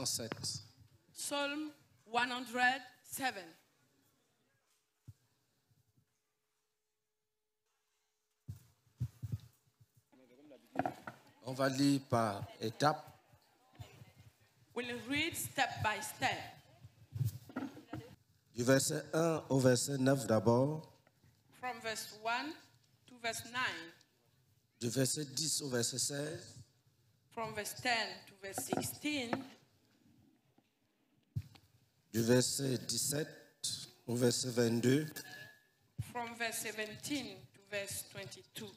107. Psalm 107. On va lire par étapes. We'll read step by step. Du verset 1 au verset 9 d'abord. From verse 1 to verse 9. Du verset 10 au verset 16. From verse 10 to verse 16. Du verset 17 au verset 22. From verse 17 to verse 22.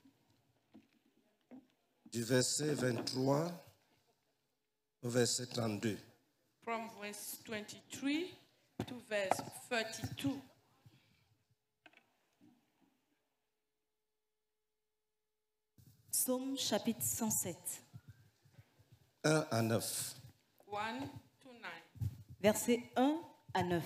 Du verset 23 au verset 32. From verse 23 to verse 32. Psaume chapitre 107. 1 à 9. 1 to 9. Versets 1 à 9.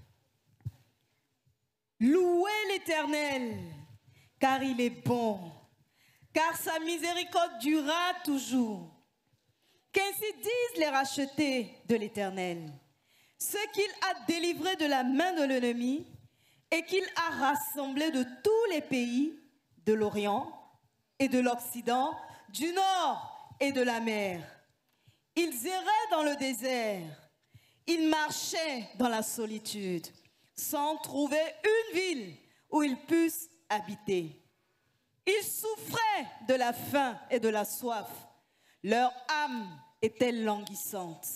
Louez l'Éternel, car il est bon, car sa miséricorde durera toujours. Qu'ainsi disent les rachetés de l'Éternel, ceux qu'il a délivrés de la main de l'ennemi et qu'il a rassemblés de tous les pays de l'Orient et de l'Occident, du Nord et de la mer. Ils erraient dans le désert, ils marchaient dans la solitude, sans trouver une ville où ils puissent habiter. Ils souffraient de la faim et de la soif. Leur âme était languissante.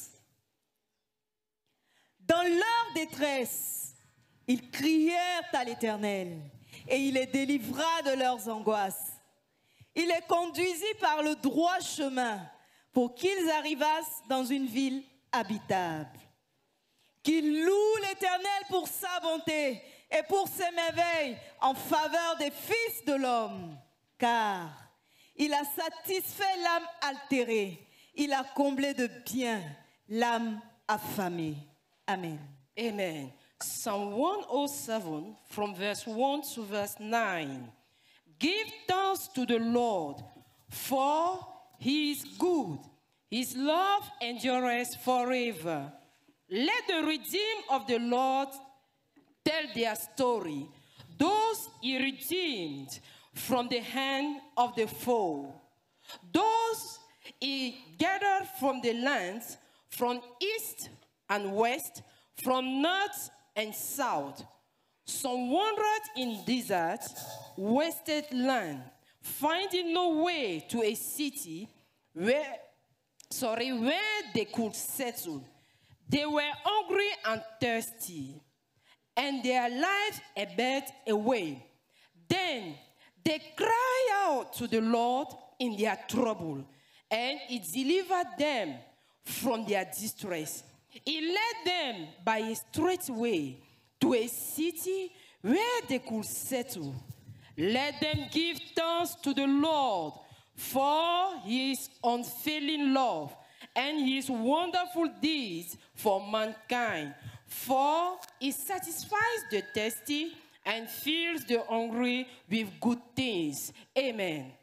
Dans leur détresse, ils crièrent à l'Éternel et il les délivra de leurs angoisses. Il les conduisit par le droit chemin pour qu'ils arrivassent dans une ville habitable. Qu'ils louent l'Éternel pour sa bonté et pour ses merveilles en faveur des fils de l'homme. Car il a satisfait l'âme altérée, il a comblé de bien l'âme affamée. Amen. Amen. Psalm 107 from verse 1 to verse 9. Give thanks to the Lord, for he is good. His love endures forever. Let the redeemed of the Lord tell their story, those he redeemed from the hand of the foe, those he gathered from the lands, from east and west, from north and south. Some wandered in desert, wasted land, finding no way to a city where they could settle. They were hungry and thirsty, and their lives ebbed away. Then they cried out to the Lord in their trouble, and he delivered them from their distress. He led them by a straight way to a city where they could settle. Let them give thanks to the Lord for his unfailing love and his wonderful deeds for mankind. For he satisfies the thirsty and fills the hungry with good things. Amen.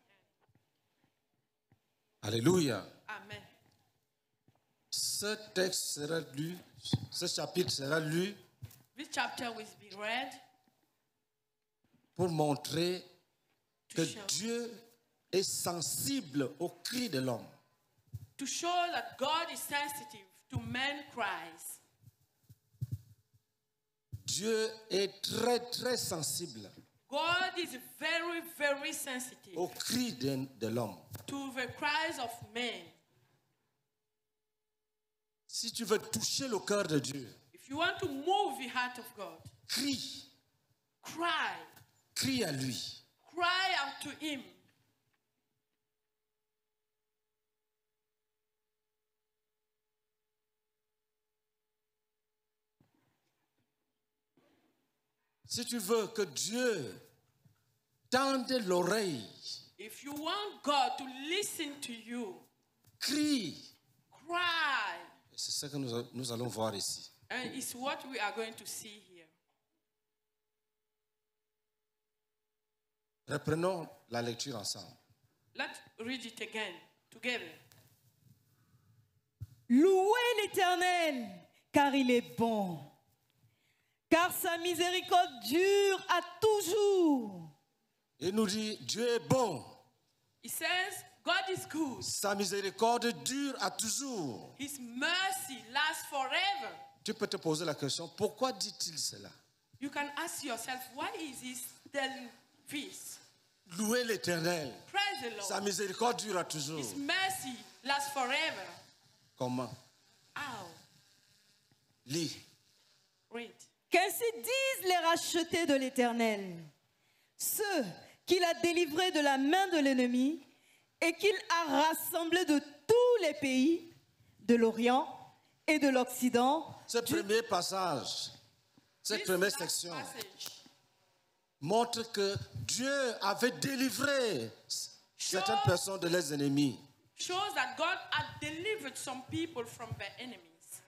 Alléluia. Amen. Ce texte sera lu, ce chapitre sera lu This chapter will be read pour montrer que show. Dieu est sensible au cri de l'homme. to show that God is sensitive to men's cries. Dieu est très, très sensible God is very, very sensitive au cri de l'homme. to the cries of men. Si tu veux toucher le cœur de Dieu, If you want to move the heart of God, crie, cry. crie à lui. Cry out to him. Si tu veux que Dieu tende l'oreille, If you want God to listen to you, crie. cry. C'est ce que nous allons voir ici. And it's what we are going to see here. Reprenons la lecture ensemble. Let's read it again together. Louez l'Éternel, car il est bon. Car sa miséricorde dure à toujours. Il nous dit, Dieu est bon. He says, God is good. Sa miséricorde dure à toujours. His mercy lasts forever. Tu peux te poser la question, pourquoi dit-il cela? You can ask yourself, why is he telling this? Louez l'Éternel. Praise the Sa Lord. miséricorde dure à toujours. His mercy lasts forever. Comment? How? Lis. Read. Qu'ainsi disent les rachetés de l'Éternel, ceux qu'il a délivrés de la main de l'ennemi et qu'il a rassemblés de tous les pays, de l'Orient et de l'Occident. Ce premier passage, cette This première last section, passage montre que Dieu avait délivré certaines personnes de leurs ennemis. shows that God had delivered some people from their enemies.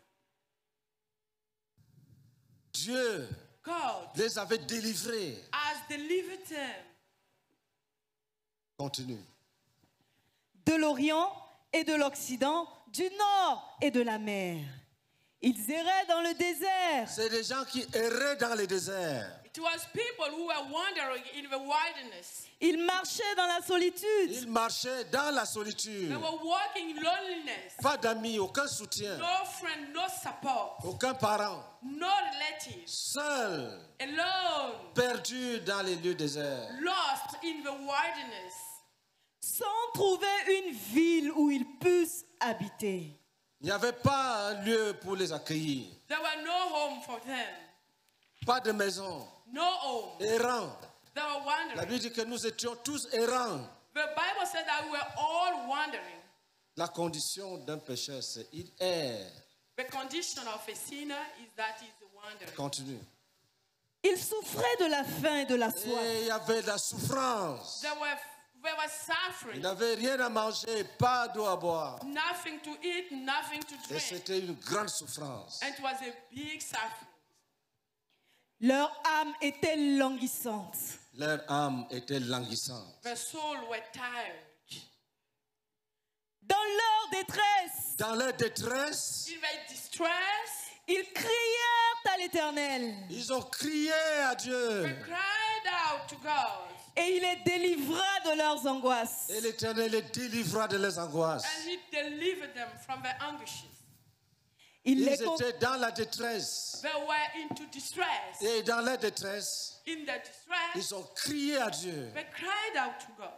Dieu God les avait délivrés. has delivered them Continue. De l'Orient et de l'Occident, du Nord et de la mer. Ils erraient dans le désert. C'est des gens qui erraient dans les déserts. It was people who were wandering in the wilderness. Ils marchaient dans la solitude. Ils marchaient dans la solitude. They were walking in loneliness. Pas d'amis, aucun soutien, No friend, no support, aucun parent. no relatives, Seuls, alone, perdus dans les lieux déserts. lost in the wilderness, Sans trouver une ville où ils puissent habiter. Il n'y avait pas un lieu pour les accueillir. there were no home for them, Pas de maison. no home. Errants. They were La wandering. Bible dit que nous étions tous errants. The Bible said that we were all wandering. La condition d'un pécheur, c'est il erre. The condition of a sinner is that he's wandering. Continue. Ils souffraient de la faim et de la soif. Et il y avait de la souffrance. They were Ils suffering, n'avaient rien à manger, pas d'eau à boire. nothing to eat, nothing to Et drink. c'était une grande souffrance. And it was a big suffering. Leur âme était languissante. Leur âme était languissante. The soul were tired. Dans leur détresse, Dans leur détresse, In their distress, ils crièrent à l'Éternel. ils ont crié à Dieu. they cried out to God. Et il les délivra de leurs angoisses. Et l'Éternel les délivra de leurs angoisses. And he delivered them from their anguishes. Il Ils les con- étaient dans la détresse. They were into distress. Et dans leur détresse, In their distress, ils ont crié à Dieu. they cried out to God.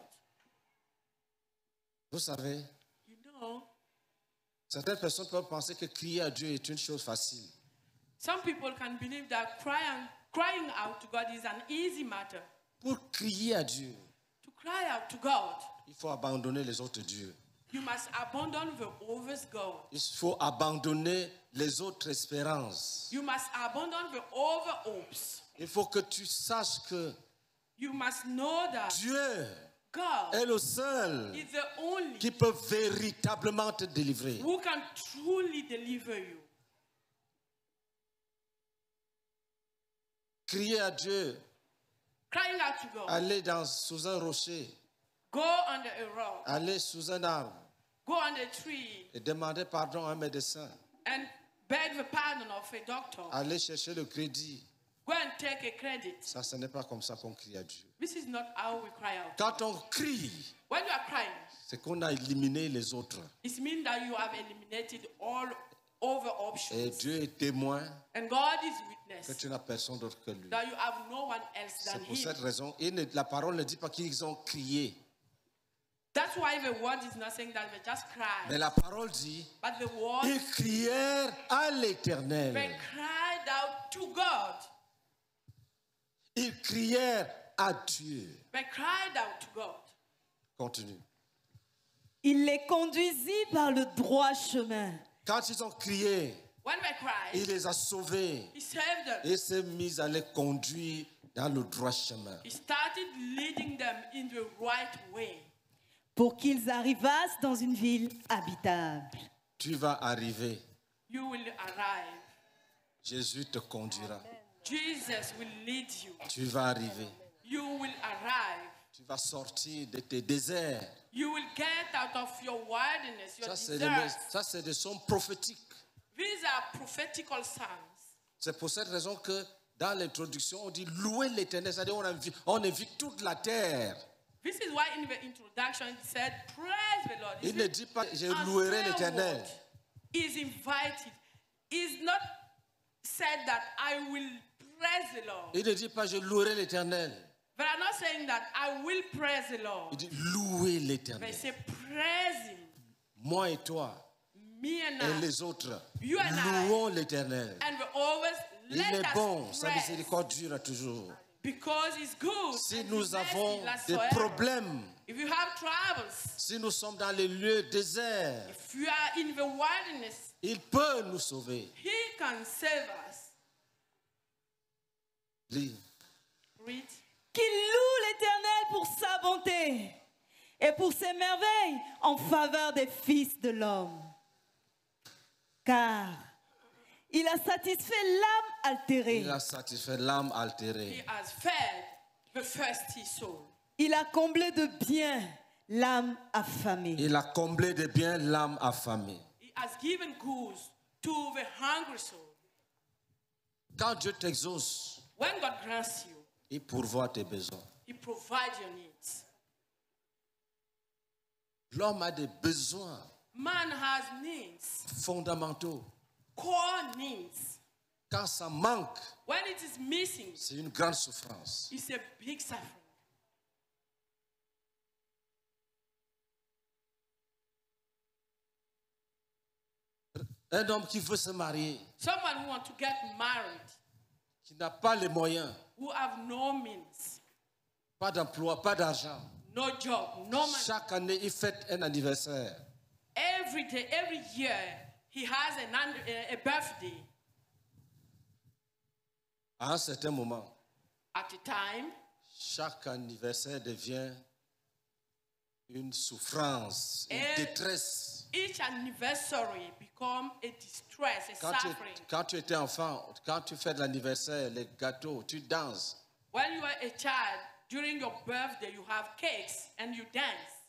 Vous savez, You know, certaines personnes peuvent penser que crier à Dieu est une chose facile. some people can believe that crying out to God is an easy matter. Pour crier à Dieu, To cry out to God, il faut abandonner les autres dieux. you must abandon the others God. Il faut abandonner les autres espérances. You must abandon the other hopes. Il faut que tu saches que You must know that Dieu God est le seul is the only qui peut véritablement te délivrer. who can truly deliver you. Crier à Dieu, Crying out to God. aller sous un rocher, Go under a rock. aller sous un arbre Go under a tree et demander pardon à un médecin, and beg the pardon of a doctor. aller chercher le crédit. Go and take a credit. Ça, ce n'est pas comme ça qu'on crie à Dieu. This is not how we cry out. Quand on crie, When you are crying, c'est qu'on a éliminé les autres. it means that you have eliminated all other Et options. Dieu est témoin And God is que witness tu n'as personne d'autre que lui. that you have no one else C'est than pour Him. cette raison, la parole ne dit pas qu'ils ont crié. That's why the word is not saying that they just Mais cried. la parole dit, But the word, ils crièrent à they l'Éternel. cried out to God. Ils crièrent à Dieu. They cried out to God. Continue. Il les conduisit par le droit chemin. Quand ils ont crié, When they cried, il les a sauvés He saved them. et s'est mis à les conduire dans le droit chemin. He started leading them in the right way. Pour qu'ils arrivassent dans une ville habitable. Tu vas arriver. You will arrive. Jésus te conduira. Jesus will lead you. Tu vas arriver. You will arrive. Tu vas sortir de tes déserts. You will get out of your wilderness, your Ça, deserts. c'est des sons prophétiques. These are prophetical songs. C'est pour cette raison que dans l'introduction, on dit louer l'Éternel. C'est-à-dire on invite toute la terre. This is why in the introduction it said, praise the Lord. Il ne dit pas, je louerai l'Éternel. Is invited. Is not said that I will praise the Lord. Il ne dit pas, je louerai l'Éternel. But I'm not saying that I will praise the Lord. Il dit, louer They l'Éternel. say, praise Him. Moi et toi, Me and et I. les autres, You and I. louons l'Éternel. And we always Il let est us bon, sa praise. miséricorde dure toujours. Because it's good. Si and nous His mercy avons lasts des forever. problèmes, If you have troubles, si nous sommes dans les lieux déserts, if you are in the wilderness, il peut nous sauver. He can save us. Lis. Read. Qu'il loue l'Éternel pour sa bonté et pour ses merveilles en faveur des fils de l'homme. Car il a satisfait l'âme altérée. Il a satisfait l'âme He altérée. has fed the thirsty soul. Il a comblé de bien l'âme affamée. Il a comblé de biens l'âme affamée. He has given goods to the hungry soul. Quand Dieu t'exauce, When God grants you, il pourvoit tes besoins. He provides your needs. L'homme a des besoins Man has needs, fondamentaux. core needs. Quand ça manque, When it is missing, c'est une grande souffrance. it's a big suffering. Un homme qui veut se marier, Someone who wants to get married, qui n'a pas les moyens, who have no means, pas d'emploi, pas d'argent. no job, no money. Chaque année, il fête un anniversaire. Every day, every year, he has a birthday. À un certain moment, At a time, chaque anniversaire devient une souffrance, une Et- détresse. each anniversary become a distress, a suffering. Quand tu étais enfant, quand tu fais de l'anniversaire, les gâteaux, tu danses. When you are a child, during your birthday, you have cakes and you dance.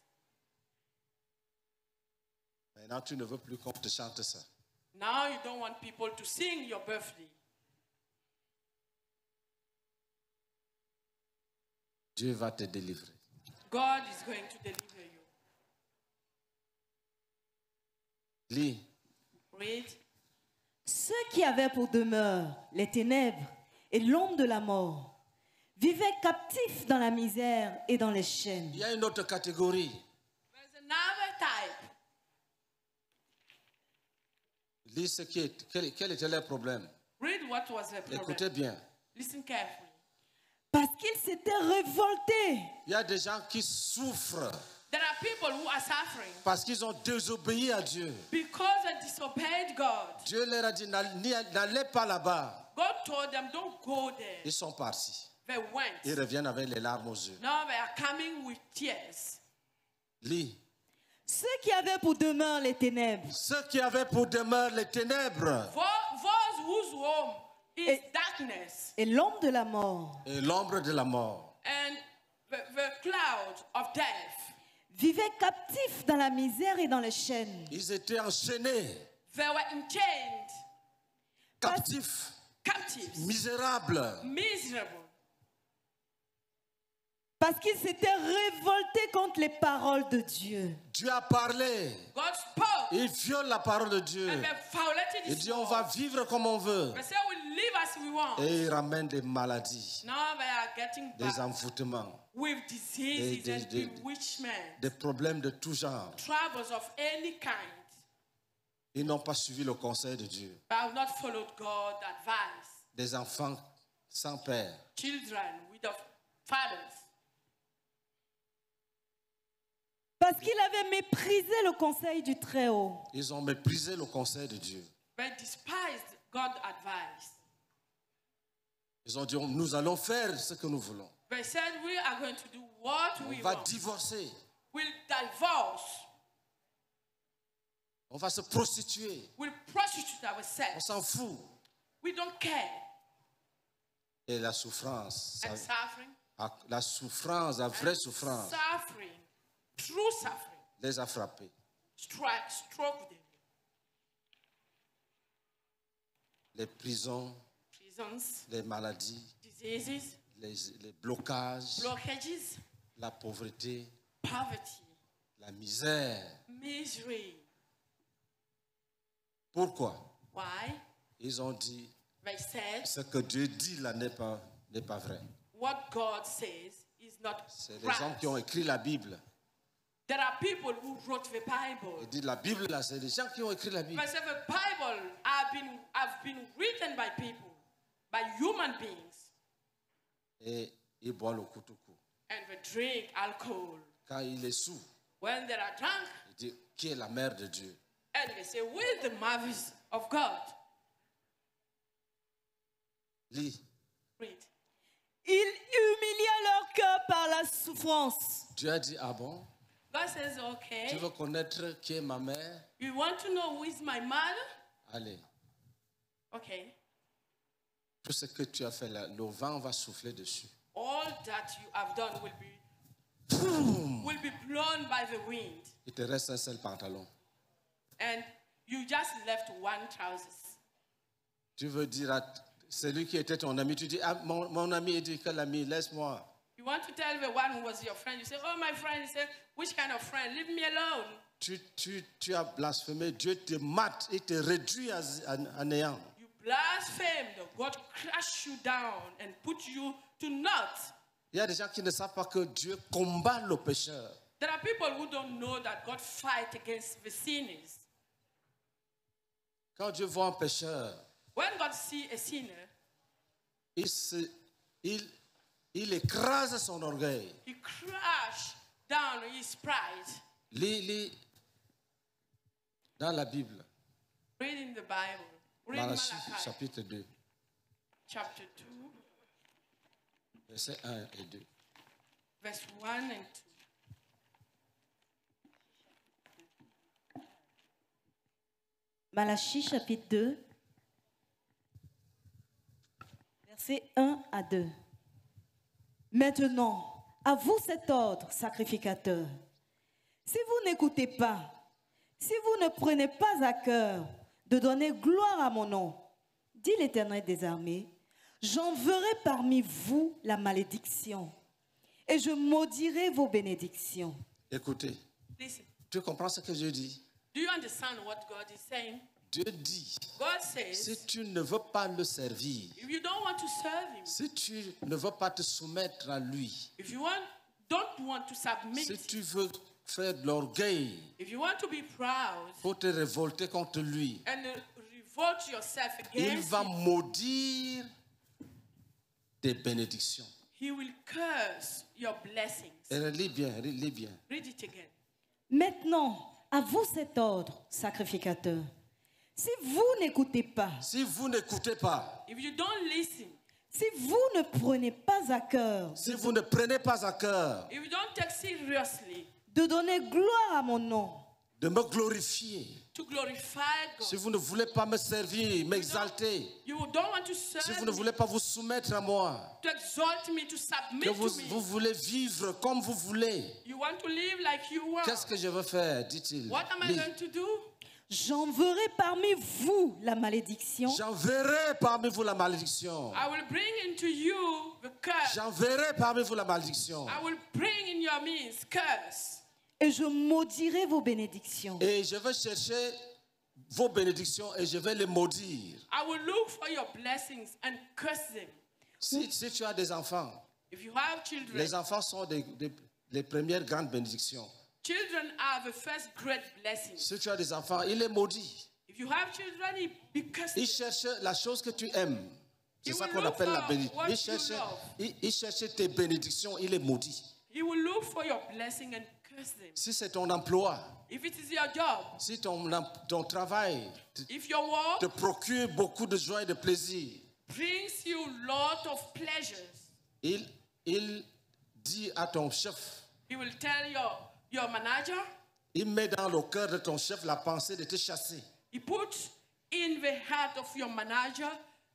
Maintenant, tu ne veux plus qu'on te chante ça. Now you don't want people to sing your birthday. Dieu va te délivrer. God is going to deliver you. Lis. Read. Ceux qui avaient pour demeure les ténèbres et l'ombre de la mort vivaient captifs dans la misère et dans les chaînes. Il y a une autre catégorie. There's another type. Lis ce qui est, quel était leur problème. Read what was the problem. Écoutez bien. Listen carefully. Parce qu'ils s'étaient révoltés. Il y a des gens qui souffrent There are people who are suffering parce qu'ils ont désobéi à Dieu. because they disobeyed God. Dieu leur a dit, n'allez pas là-bas. God told them, don't go there. Ils sont partis. They went. Ils reviennent avec les larmes aux yeux. Now they are coming with tears. Lis. Ceux qui avaient pour demeure les ténèbres Ceux qui avaient pour demeure les ténèbres Those whose home is Et- darkness et l'ombre de la mort et l'ombre de la mort and the cloud of death, vivaient captifs dans la misère et dans les chaînes. ils étaient enchaînés, they were enchained, captifs, captives, misérables. miserable, Parce qu'ils s'étaient révoltés contre les paroles de Dieu. Dieu a parlé. God spoke Ils violent la parole de Dieu. and they violated Il His dit on word. va vivre comme on veut. They say we'll live as we want. Et il ramène des maladies, Now they are getting des back envoûtements, with diseases and des- bewitchment, des problèmes de tout genre. troubles of any kind. Ils n'ont pas suivi le conseil de Dieu. But have not followed God's advice. Des enfants sans père. Children without fathers. Parce qu'ils avaient méprisé le conseil du Très-Haut. Ils ont méprisé le conseil de Dieu. They despised God's advice. Ils ont dit nous allons faire ce que nous voulons. They said we are going to do what On we va want. divorcer. We'll divorce. On va se prostituer. We'll prostitute On ourselves. s'en fout. We don't care. Et la souffrance, And suffering, La souffrance, la vraie souffrance, suffering, true suffering, les a frappés. struck them. Les prisons, Prisons, les maladies, diseases, les blocages, blockages, la pauvreté, poverty, la misère. misery. Pourquoi? Why? Ils ont dit, They said, ce que Dieu dit là n'est pas vrai. what God says is not C'est les hommes right. qui ont écrit la Bible. There are people who wrote the Bible. Ils disent la Bible là, c'est les gens qui ont écrit la Bible. But the Bible have been written by people, by human beings, Et ils boivent le koutoukou. and they drink alcohol. Quand il est sous, When they are drunk, il dit, qui est la mère de Dieu? and they say, where is the mothers of God? Lis. Read. Il humilia leur cœur par la souffrance. Dieu a dit, ah bon? God says, Tu okay, veux connaître qui est ma mère? you want to know who is my mother? Allez, Okay. tout ce que tu as fait là, le vent va souffler dessus. All that you have done will be blown by the wind. Il te reste un seul pantalon. And you just left one trousers. Tu veux dire à celui qui était ton ami, tu dis, ah, mon ami, il dit, quel ami, laisse-moi. You want to tell the one who was your friend, you say, oh, my friend. You say, which kind of friend? Leave me alone. Tu as blasphémé, Dieu te mate, il te réduit à néant. You blasphemed. God crushed you down and put you to naught. Il y a des gens qui ne savent pas que Dieu combat le pécheur. There are people who don't know that God fights against the sinners. Quand Dieu voit un pécheur, When God sees a sinner, il écrase son orgueil. He crushed down his pride. Lis dans la Bible, Read in the Bible. Read Malachie Malachi chapitre 2, chapter 2, versets 1 et 2. verse 1 and 2. Malachie chapitre 2, versets 1 à 2. Maintenant, à vous cet ordre, sacrificateur. Si vous n'écoutez pas, si vous ne prenez pas à cœur de donner gloire à mon nom, dit l'Éternel des armées, j'enverrai parmi vous la malédiction et je maudirai vos bénédictions. Écoutez, Listen. tu comprends ce que Dieu dit? Do you understand what God is saying? Dieu dit, God says, si tu ne veux pas le servir, if you don't want to serve Him, si tu ne veux pas te soumettre à lui, if you don't want to submit, si tu veux faire de l'orgueil if you want to be proud pour te révolter contre lui, and revolt yourself il against va Him, maudire tes bénédictions. He will curse your blessings. Et lis bien, lis bien. Read it again. Maintenant, à vous cet ordre, sacrificateur. Si vous n'écoutez pas, Si vous n'écoutez pas, If you don't listen, si vous ne prenez pas à cœur si vous ne prenez pas à cœur if you don't take seriously de donner gloire à mon nom, de me glorifier, to glorify God, si vous ne voulez pas me servir, m'exalter, you don't want to serve si vous ne me, voulez pas vous soumettre à moi, to exalt me, to submit que vous to me. voulez vivre comme vous voulez, You want to live like you want. qu'est-ce que je veux faire, dit-il. What am I Lis. going to do? j'enverrai parmi vous la malédiction J'enverrai parmi vous la malédiction. I will bring into you the curse. J'enverrai parmi vous la malédiction. I will bring in your means curse. et je maudirai vos bénédictions. Et je vais chercher vos bénédictions et je vais les maudire. I will look for your blessings and curse them. Si tu as des enfants, If you have children, les enfants sont les premières grandes bénédictions. children are the first great blessings. Si tu as des enfants, il les maudit. If you have children, he be cursed. Il cherche la chose que tu aimes. C'est He ça will qu'on look appelle la for bénédiction. what Il you cherche, love. il cherche tes bénédictions, il les maudit. He will look for your blessing and curse them. Si c'est ton emploi, If it is your job, si ton travail if your work te procure beaucoup de joie et de plaisir, brings you lot of pleasures, il dit à ton chef, he will tell your manager, il met dans le cœur de ton chef la pensée de te chasser. he puts in the heart of your manager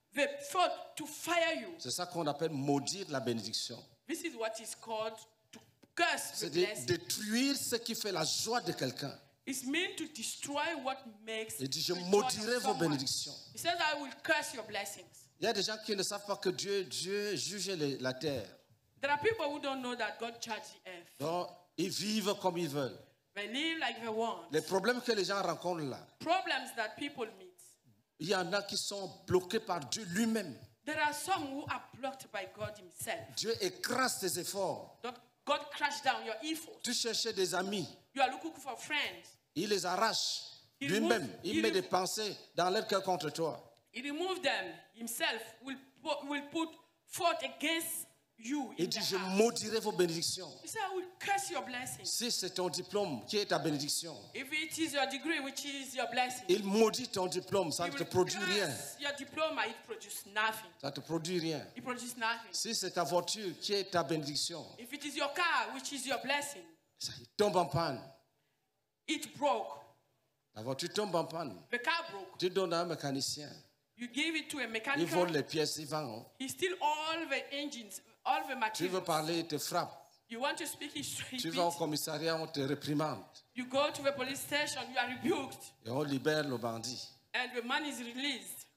they thought to fire you. C'est ça qu'on appelle maudire la bénédiction. This is what is called to curse the C'est de blessing. détruire ce qui fait la joie de quelqu'un. It's meant to destroy what makes Il dit, the je joy of maudirai vos someone. bénédictions. He says, I will curse your blessings. Il y a des gens qui ne savent pas que Dieu juge la terre. There are people who don't know that God judges the earth. Donc, ils vivent comme ils veulent. They live like they want. Les problèmes que les gens rencontrent là, Problems that people meet. il y en a qui sont bloqués par Dieu lui-même. There are some who are blocked by God himself. Dieu écrase tes efforts. God crashed down your efforts. Tu cherchais des amis, You are looking for friends. il les arrache Il lui-même. remove- Il il met remove- des pensées dans leur cœur contre toi. He removed them himself, will put forth against you in Il the dit, je heart. maudirai vos bénédictions. He said, I will curse your blessings. Si c'est ton diplôme qui est ta bénédiction, If it is your degree, which is your blessing, il maudit ton diplôme, ça he ne te will produit rien. curse your diploma. It produces nothing. Ça ne te produit rien. It produces nothing. Si c'est ta voiture qui est ta bénédiction, If it is your car, which is your blessing, ça tombe en panne. it broke. La voiture tombe en panne. The car broke. Tu donnes à un mécanicien. You give it to a Il mechanic. vole les pièces, il vend. He steal all the engines, all the Tu veux materials. parler, il te frappe. You want to speak his Tu vas au commissariat, on te réprimande. You go to the police station, you are rebuked, Et on libère le bandit. and the man is released.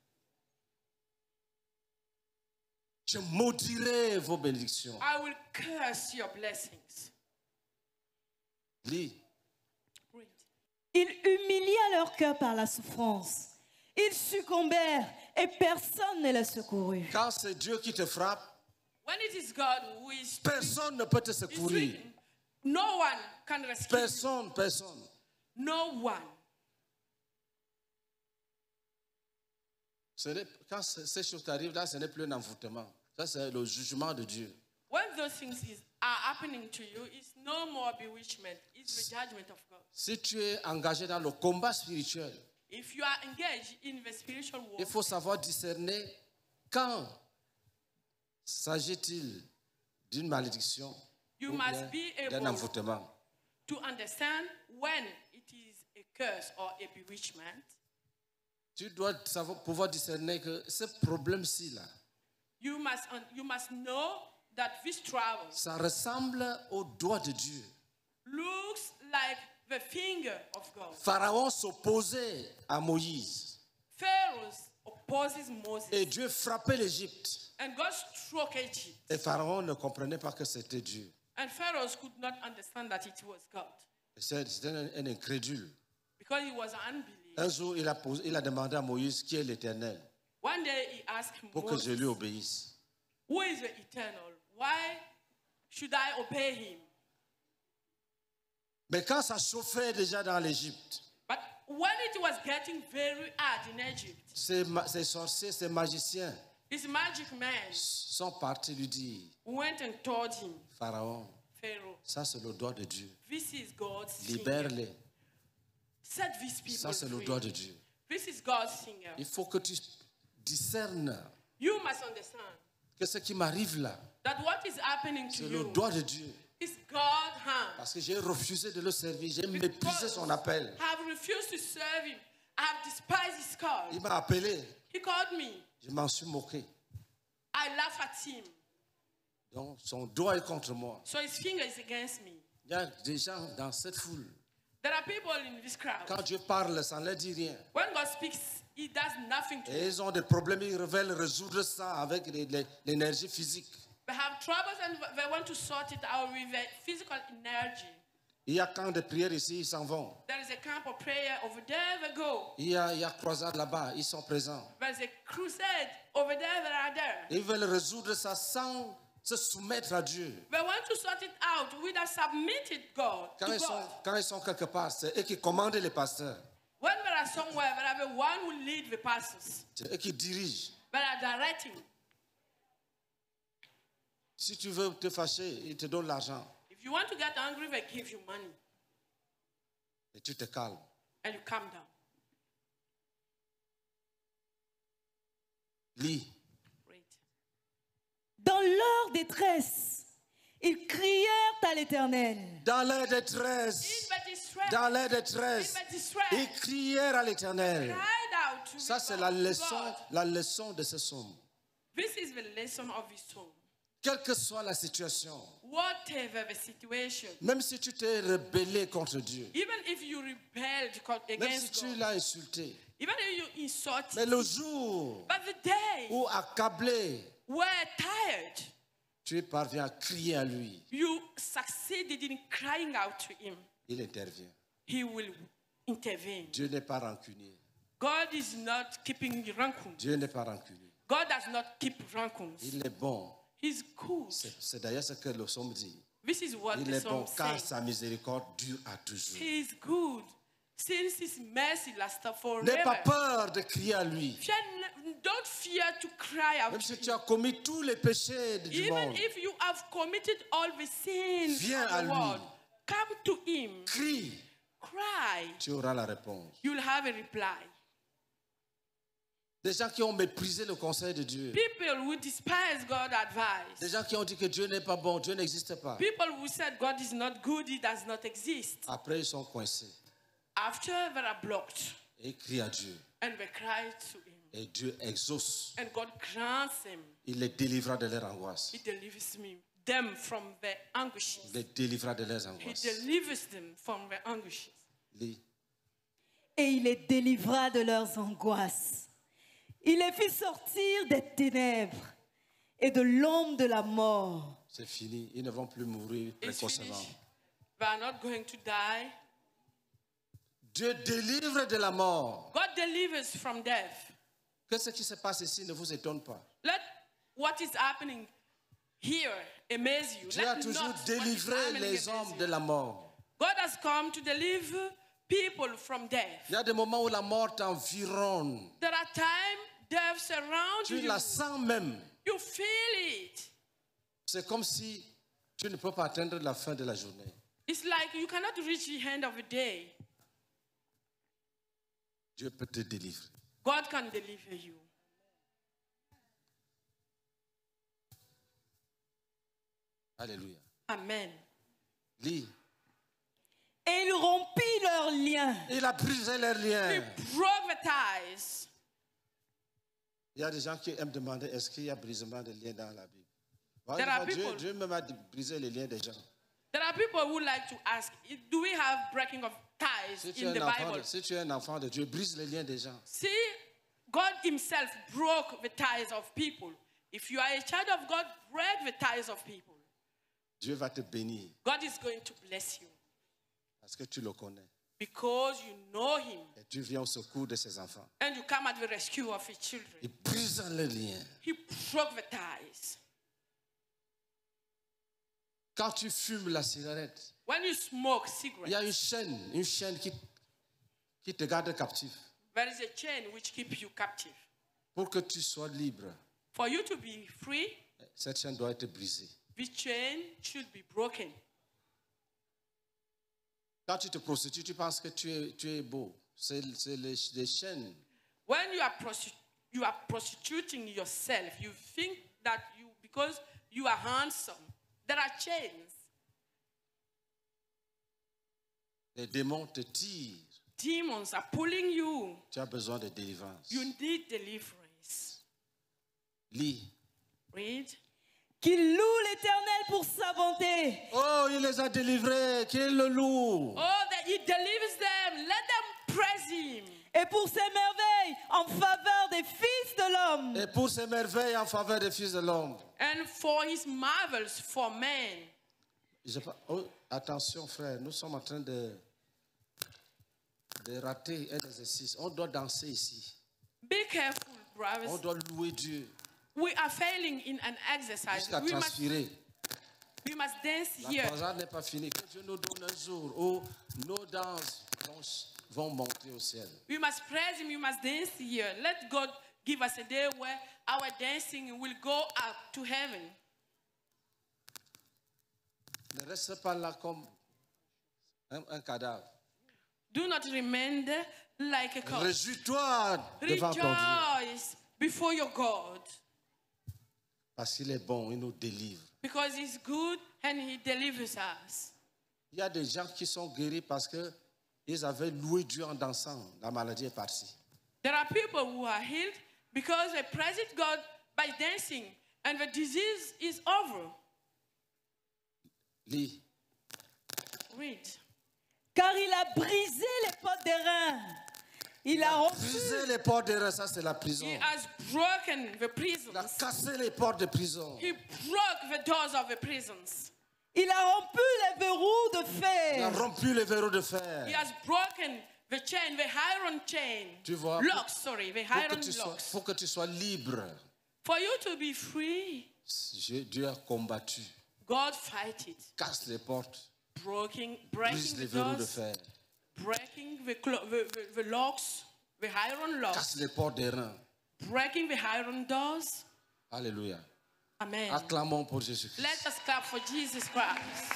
Je maudirai vos bénédictions. I will curse your blessings. Lis. Read. Ils humilia leur cœur par la souffrance. Ils succombèrent et personne ne les secourut. Quand c'est Dieu qui te frappe, When it is God who is personne ne peut te is secourir. written, no one can rescue you. Personne. No one. Quand ces choses t'arrivent, là, ce n'est plus un envoûtement. Ça, c'est le jugement de Dieu. When those things are happening to you, it's no more bewitchment. It's the judgment of God. Si tu es engagé dans le combat spirituel, If you are engaged in the spiritual il war, faut savoir discerner quand s'agit-il d'une malédiction you ou must bien be d'un able envoûtement. to understand when it is a curse or a bewitchment. Tu dois pouvoir discerner que ce problème-ci, là, You must know that this trouble ça ressemble au doigt de Dieu. looks like the finger of God. Pharaon s'opposait à Moïse Pharaoh opposes Moses, et Dieu frappait l'Égypte. and God struck Egypt. Et Pharaon ne comprenait pas que c'était Dieu. And Pharaoh could not understand that it was God C'était un incrédule. because he was an unbeliever. Un jour, il a demandé à Moïse qui est l'Éternel One day he asked pour que je Moses, lui obéisse. who is the eternal? Why should I obey him? Mais quand ça chauffait déjà dans l'Égypte, But when it was getting very hard in Egypt, ces sorciers, ces magiciens his magic man sont partis lui dire, went and told him, Pharaon, Pharaoh, ça c'est le doigt de Dieu. this is God's finger. Libère-les. Set these people Ça c'est le free. doigt de Dieu. This is God's finger. Il faut que tu discernes You must understand que ce qui m'arrive là, that what is happening to c'est le you doigt de Dieu. is God's hand. Parce que j'ai refusé de le servir, j'ai méprisé son appel. I have refused to serve him. I have despised his call. Il m'a appelé, He called me. je m'en suis moqué. I laugh at him. Donc son doigt est contre moi. So his finger is against me. Il y a des gens dans cette foule. There are people in this crowd. Quand Dieu parle, ça ne leur dit rien. When God speaks, he does nothing to Et them. ils ont des problèmes, ils veulent résoudre ça avec l'énergie physique. They have troubles and they want to sort it out with their physical energy. Il y a camp de prière ici, ils s'en vont. There is a camp of prayer over there, they go. Il y a croisade là-bas, ils sont présents. There's a crusade over there, they are there. Ils veulent résoudre ça sans se soumettre à Dieu. They want to sort it out without submitting God to God. Quand ils sont quelque part, c'est eux qui commandent les pasteurs. When they are somewhere, they are the one who lead the pastors. C'est eux qui dirigent. They are directing. Si tu veux te fâcher, ils te donnent l'argent. If you want to get angry, they give you money Et tu te calmes. and you calm down. Lis. Read. Dans leur détresse, ils crièrent à l'Éternel. Dans leur détresse, In the distress, dans leur détresse, in the distress, ils crièrent à l'Éternel. cried out to Ça, c'est God. la leçon de ce psaume. This is the lesson of his soul. Quelle que soit la situation, Whatever the situation, même si tu t'es rebellé contre Dieu, even if you rebelled même si against tu God, l'as insulté, even if you insulted, mais le jour but the day où accablé, we're tired, tu parviens à crier à lui, you succeeded in crying out to him, il intervient. he will intervene. Dieu n'est pas rancunier. God is not keeping rancune. Dieu n'est pas rancunier. God does not keep rancune. Il est bon. He's good. C'est d'ailleurs ce que le psaume dit. This is what Il the est bon song car says. sa miséricorde dure à toujours. He is good since his mercy lasts N'aie pas forever. peur de crier à lui. Don't fear to cry out. Même to si him. tu as commis tous les péchés du Even monde, if you have committed all the sins Viens of à the lui. world, come to him, crie, cry. tu auras la réponse. You'll have a reply. Des gens qui ont méprisé le conseil de Dieu. People who despise God's advice. Des gens qui ont dit que Dieu n'est pas bon, Dieu n'existe pas. People who said God is not good, he does not exist. Après, ils sont coincés. After they are blocked, Et ils crient à Dieu. and they cry to him. Et Dieu exauce. And God grants him. Il les délivra de leur angoisse. He delivers them from their anguishes. Il les délivra de leurs He angoisses. delivers them from their anguishes. Lis. Et il les délivra de leurs angoisses. Il les fit sortir des ténèbres et de l'ombre de la mort. C'est fini. Ils ne vont plus mourir It's précocement. finished. They are not going to die. Dieu délivre de la mort. God delivers from death. Que ce qui se passe ici ne vous étonne pas. Let what is happening here amaze you. Dieu Let a not toujours what is délivré happening les amaze hommes you. de la mort. God has come to deliver people from death. Il y a des moments où la mort t'environne. There are times death surrounds Tu you. la sens même. You feel it. C'est comme si tu ne peux pas atteindre la fin de la journée. It's like you cannot reach the end of the day. Dieu peut te délivrer. God can deliver you. Alléluia. Amen. Lis. Et il rompit leurs liens. Il a brisé leurs He liens. broke the ties. Il y a des gens qui aiment demander est-ce qu'il y a brisement de liens dans la Bible. There are Dieu, people- Dieu même a brisé les liens des gens. There are people who like to ask, do we have breaking of ties Si tu, in es the un enfant Bible? si tu es un enfant de Dieu, brise les liens des gens. See, God himself broke the ties of people. If you are a child of God, break the ties of people. Dieu va te bénir God is going to bless you parce que tu le connais. because you know him Et tu viens au secours de ses enfants. and you come at the rescue of his children. Il brise les liens. He broke the ties. Quand tu fumes la cigarette, When you smoke il y a cigarettes, une chaîne qui te garde captif there is a chain which keeps you captive. pour que tu sois libre. For you to be free, Cette chaîne doit être brisée. this chain should be broken. Quand tu te prostitues, tu penses que tu es beau. C'est les chaînes. When you are prostituting yourself, you think that because you are handsome, there are chains. Les démons te tirent. Demons are pulling you. Tu as besoin de délivrance. You need deliverance. Lis. Read. Qu'il loue l'Éternel pour sa bonté. Oh, il les a délivrés. Qu'il le loue. Oh, that he delivers them. Let them praise him. Et pour ses merveilles en faveur des fils de l'homme. Et pour ses merveilles en faveur des fils de l'homme. And for his marvels for men. Oh, attention, frère, nous sommes en train de rater un exercice. On doit danser ici. Be careful, brothers. On doit louer Dieu We are failing in an exercise. jusqu'à We must transpirer. dance La here. croisade n'est pas finie. Que Dieu nous donne un jour où nos danses vont monter au ciel. We must praise him. We must dance here. Let God give us a day where our dancing will go up to heaven. Ne reste pas là comme un cadavre. Do not remain there like a corpse. Réjouis-toi devant ton Dieu. Rejoice before your God. Parce qu'il est bon, il nous délivre. Because he's good and he delivers us. Il y a des gens qui sont guéris parce qu'ils avaient loué Dieu en dansant. La maladie est partie. There are people who are healed because they praise God by dancing and the disease is over. Lis. Read. Car il a brisé les portes des reins. Il a rompu. Briser les portes des reins, ça c'est la prison. He has broken the Il a prisons. cassé les portes de prison. He broke the doors of the prisons. Il a rompu les verrous de Il a fer. rompu les verrous de fer. He has broken the chain, the iron chain. Tu vois, Locks, sorry, the iron locks. Faut que tu sois libre. For you to be free, Dieu a combattu. God fight it. Casse les portes. Breaking Brise the les verrous de doors, fer. breaking the locks, the iron locks, Casse les portes des reins. breaking the iron doors. Alléluia. Amen. Acclamons pour Jésus-Christ. Let us clap for Jesus Christ.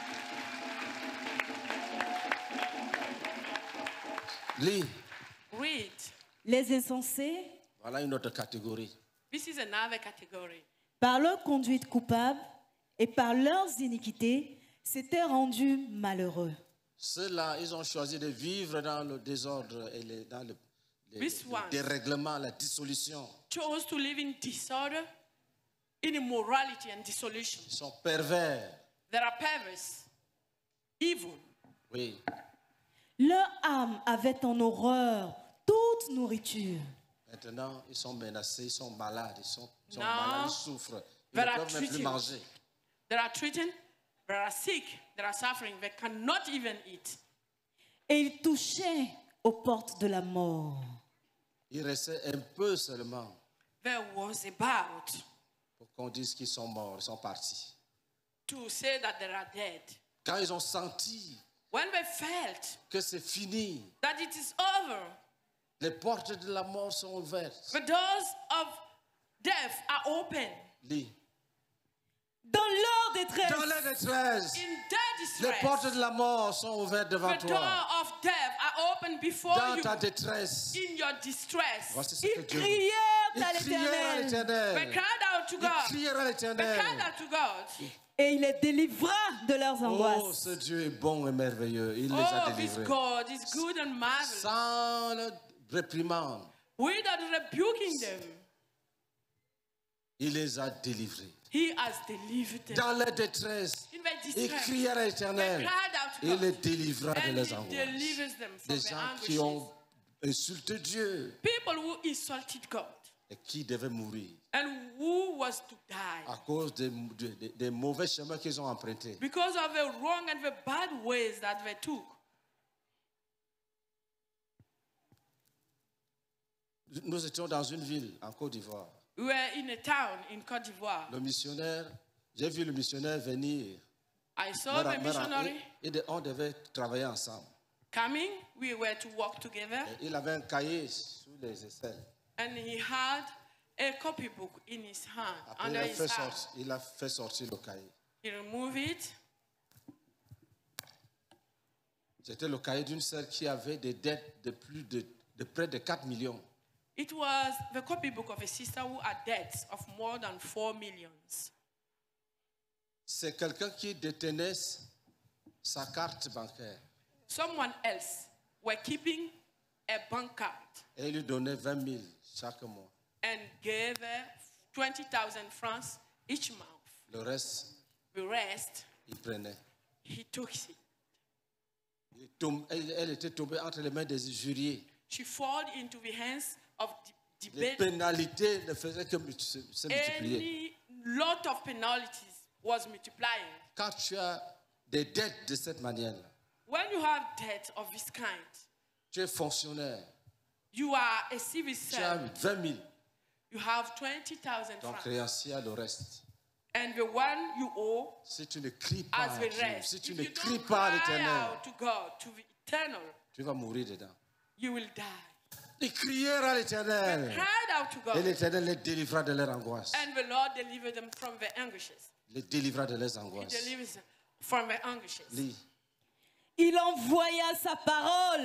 Lis. Read. Les insensés, Voilà une autre catégorie. This is another category. par leur conduite coupable et par leurs iniquités, s'étaient rendus malheureux. Ceux-là, ils ont choisi de vivre dans le désordre et dans le This one. dérèglement, la dissolution. Chose to live in disorder, in immorality and dissolution. Ils sont pervers. There are perverse, evil. Oui. Leur âme avait en horreur toute nourriture. Maintenant, ils sont menacés, ils sont malades, ils sont Now, malades, ils souffrent. Ils there ne are peuvent même plus treated. manger. They are threatened, they are sick, they are suffering, they cannot even eat. Et ils touchaient aux portes de la mort. Il restait un peu seulement There was about pour qu'on dise qu'ils sont morts, ils sont partis. to say that they are dead. Quand ils ont senti When they felt que c'est fini, that it is over, les portes de la mort sont ouvertes. the doors of death are open. Lis. Dans leur détresse, Dans la détresse, In their les portes distress, de la mort sont ouvertes devant the door toi. of death are open before Dans you. ta détresse. In your distress, Voici ce que ils Dieu crièrent Ils à crièrent à l'Éternel they l'Éternel. cried out to Ils God. crièrent à They cried l'Éternel. out to God. et il les délivra de leurs Oh, angoisses. ce Dieu est bon et merveilleux. Il les a Oh, this délivrés. God is good and marvelous. Sans le réprimande, Without rebuking them, il les a délivrés. He has delivered them. Dans la détresse, In their ils distress, crièrent à they l'Éternel. cried out to Il les God. délivra de And leurs He angoisses. delivers them from Des the gens qui anguishes. ont insulté Dieu People who insulted God et qui devaient mourir and who was to die à cause des mauvais chemins qu'ils ont empruntés. because of the wrong and the bad ways that they took. Nous étions dans une ville en Côte d'Ivoire. We were in a town in Côte d'Ivoire. Le missionnaire, j'ai vu le missionnaire venir. I saw the missionary On devait travailler ensemble. coming. We were to work together. Et il avait un cahier sous les aisselles. And he had a copybook in his hand, Après, under his hand. il a fait sortir le cahier. He removed it. C'était le cahier d'une sœur qui avait des dettes de près de 4 millions. It was the copybook of a sister who had debts of more than 4 millions. C'est quelqu'un qui détenait sa carte bancaire Someone else were keeping a bank card et il lui donnait 20 000 chaque mois. and gave her 20,000 francs each month. Le reste, The rest, il prenait. he took it. Elle était tombée entre les mains des usuriers. She fell into the hands of the Les pénalités ne faisaient que se multiplier. Any lot of penalties was multiplying. Quand tu as des dettes de cette manière, When you have debt of this kind, tu es fonctionnaire, you are a civil tu as servant. 20 000, You have 20,000 ton francs. créancier a le reste. And the one you owe Si tu ne cries pas as à the Dieu, rest. si tu If ne you cries don't pas à cry l'Éternel, out to God, to the eternal, tu vas mourir dedans. you will die. Ils crièrent à They l'Éternel cried out to et God, l'Éternel les délivra de leur angoisse. and the Lord delivered them from the anguishes. Les délivra de leurs He angoisses. delivers them from the anguishes. Lis. il envoya sa parole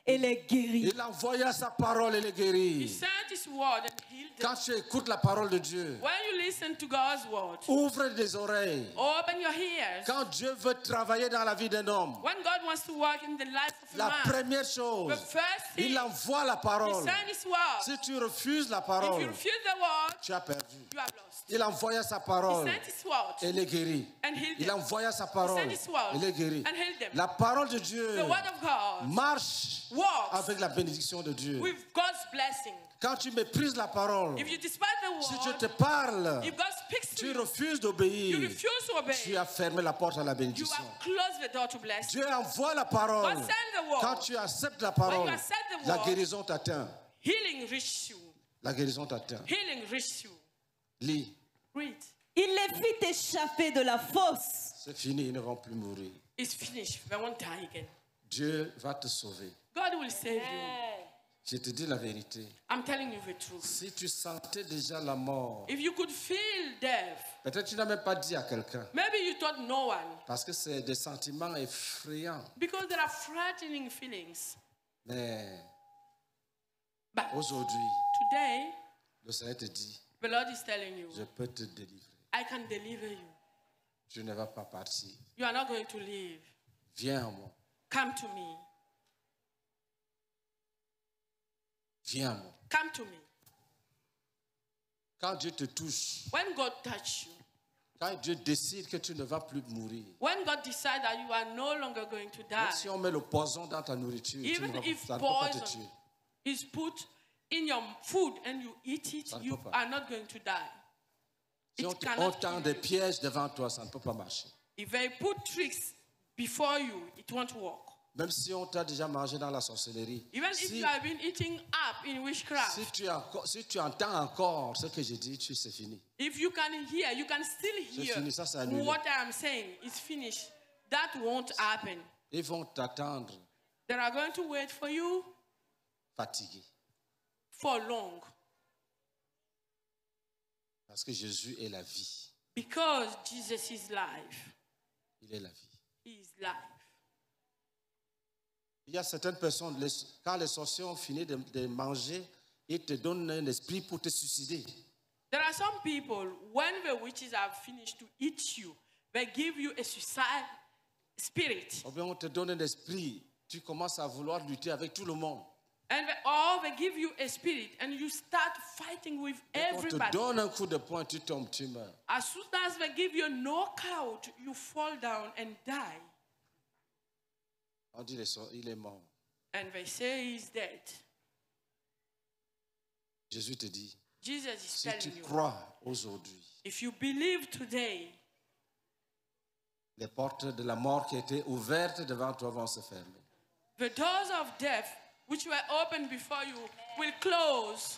et les guérit. Il envoya sa parole et les He guérit. sent his word and healed them. Quand tu écoutes la parole de Dieu, When you listen to God's word, ouvre des oreilles. open your ears. Quand Dieu veut travailler dans la vie d'un homme, When God wants to work in the life of a la man, première chose, the first thing, il envoie la He parole. sent his word. Si tu refuses la If parole, you refuse the word, tu as perdu. you have lost. Il envoya sa He parole sent his word et les guérit. and healed Il them. envoya sa parole He sent his word et les guérit. and healed them. La parole de Dieu The word of God marche works avec la bénédiction de Dieu. with God's blessing. Quand tu méprises la parole, If you despise the si Dieu te word, parle, if God speaks to tu you, refuses you d'obéir, refuse to obey. tu as fermé la porte à la You bénédiction. have closed the door to blessing. Dieu envoie la parole. God send the word. Quand tu acceptes la When parole, you accept the la word, guérison t'atteint. Healing reaches you. La guérison t'atteint. Healing reaches you. Lis, Read. Il les fit échapper de la fosse. c'est fini, ils ne vont plus mourir. It's finished. They won't die again. Dieu va te sauver. God will save you. Je te dis la vérité. I'm telling you the truth. Si tu sentais déjà la mort, If you could feel death, peut-être tu n'as même pas dit à quelqu'un, maybe you told no one parce que c'est des sentiments effrayants. because there are frightening feelings. Mais But aujourd'hui, today, le Seigneur te dit, the Lord is telling you, je peux te délivrer. I can deliver you. Tu ne vas pas partir. You are not going to leave. Viens à moi. Come to me. Viens à moi. Come to me. Quand Dieu te touche, When God touches you, quand Dieu décide que tu ne vas plus mourir, when God decides that you are no longer going to die, même si on met le poison dans ta nourriture, even if ça ne peut pas te poison tuer. is put in your food and you eat it, Ça ne you peut pas. are not going to die. Si It on cannot tend kill des you. pièges devant toi, ça ne peut pas marcher. If they put tricks before you, it won't work. Même si on t'a déjà mangé dans la sorcellerie, Even if si, you have been eating up in witchcraft, si tu entends encore ce que je dis, c'est fini. if you can hear, you can still hear fini, ça, c'est annulé. what I am saying. It's finished. That won't happen. Ils vont t'attendre They are going to wait for you fatigué. for long Parce que Jésus est la vie. because Jesus is life. Il est la vie. He is life. Il y a certaines personnes, quand les sorciers ont fini de manger, ils te donnent un esprit pour te suicider. There are some people, when the witches have finished to eat you, they give you a suicide spirit. Ou bien on te donne un esprit, tu commences à vouloir lutter avec tout le monde. Or they give you a spirit and you start fighting with On te everybody. donne un coup de poing, tu tombes, tu meurs. As soon as they give you a knockout, you fall down and die. On dit il est mort. And they say he's dead. Jésus te dit, Jesus is si tu telling you, crois aujourd'hui, if you believe today, les portes de la mort qui étaient ouvertes devant toi vont se fermer. the doors of death which were open before you will close.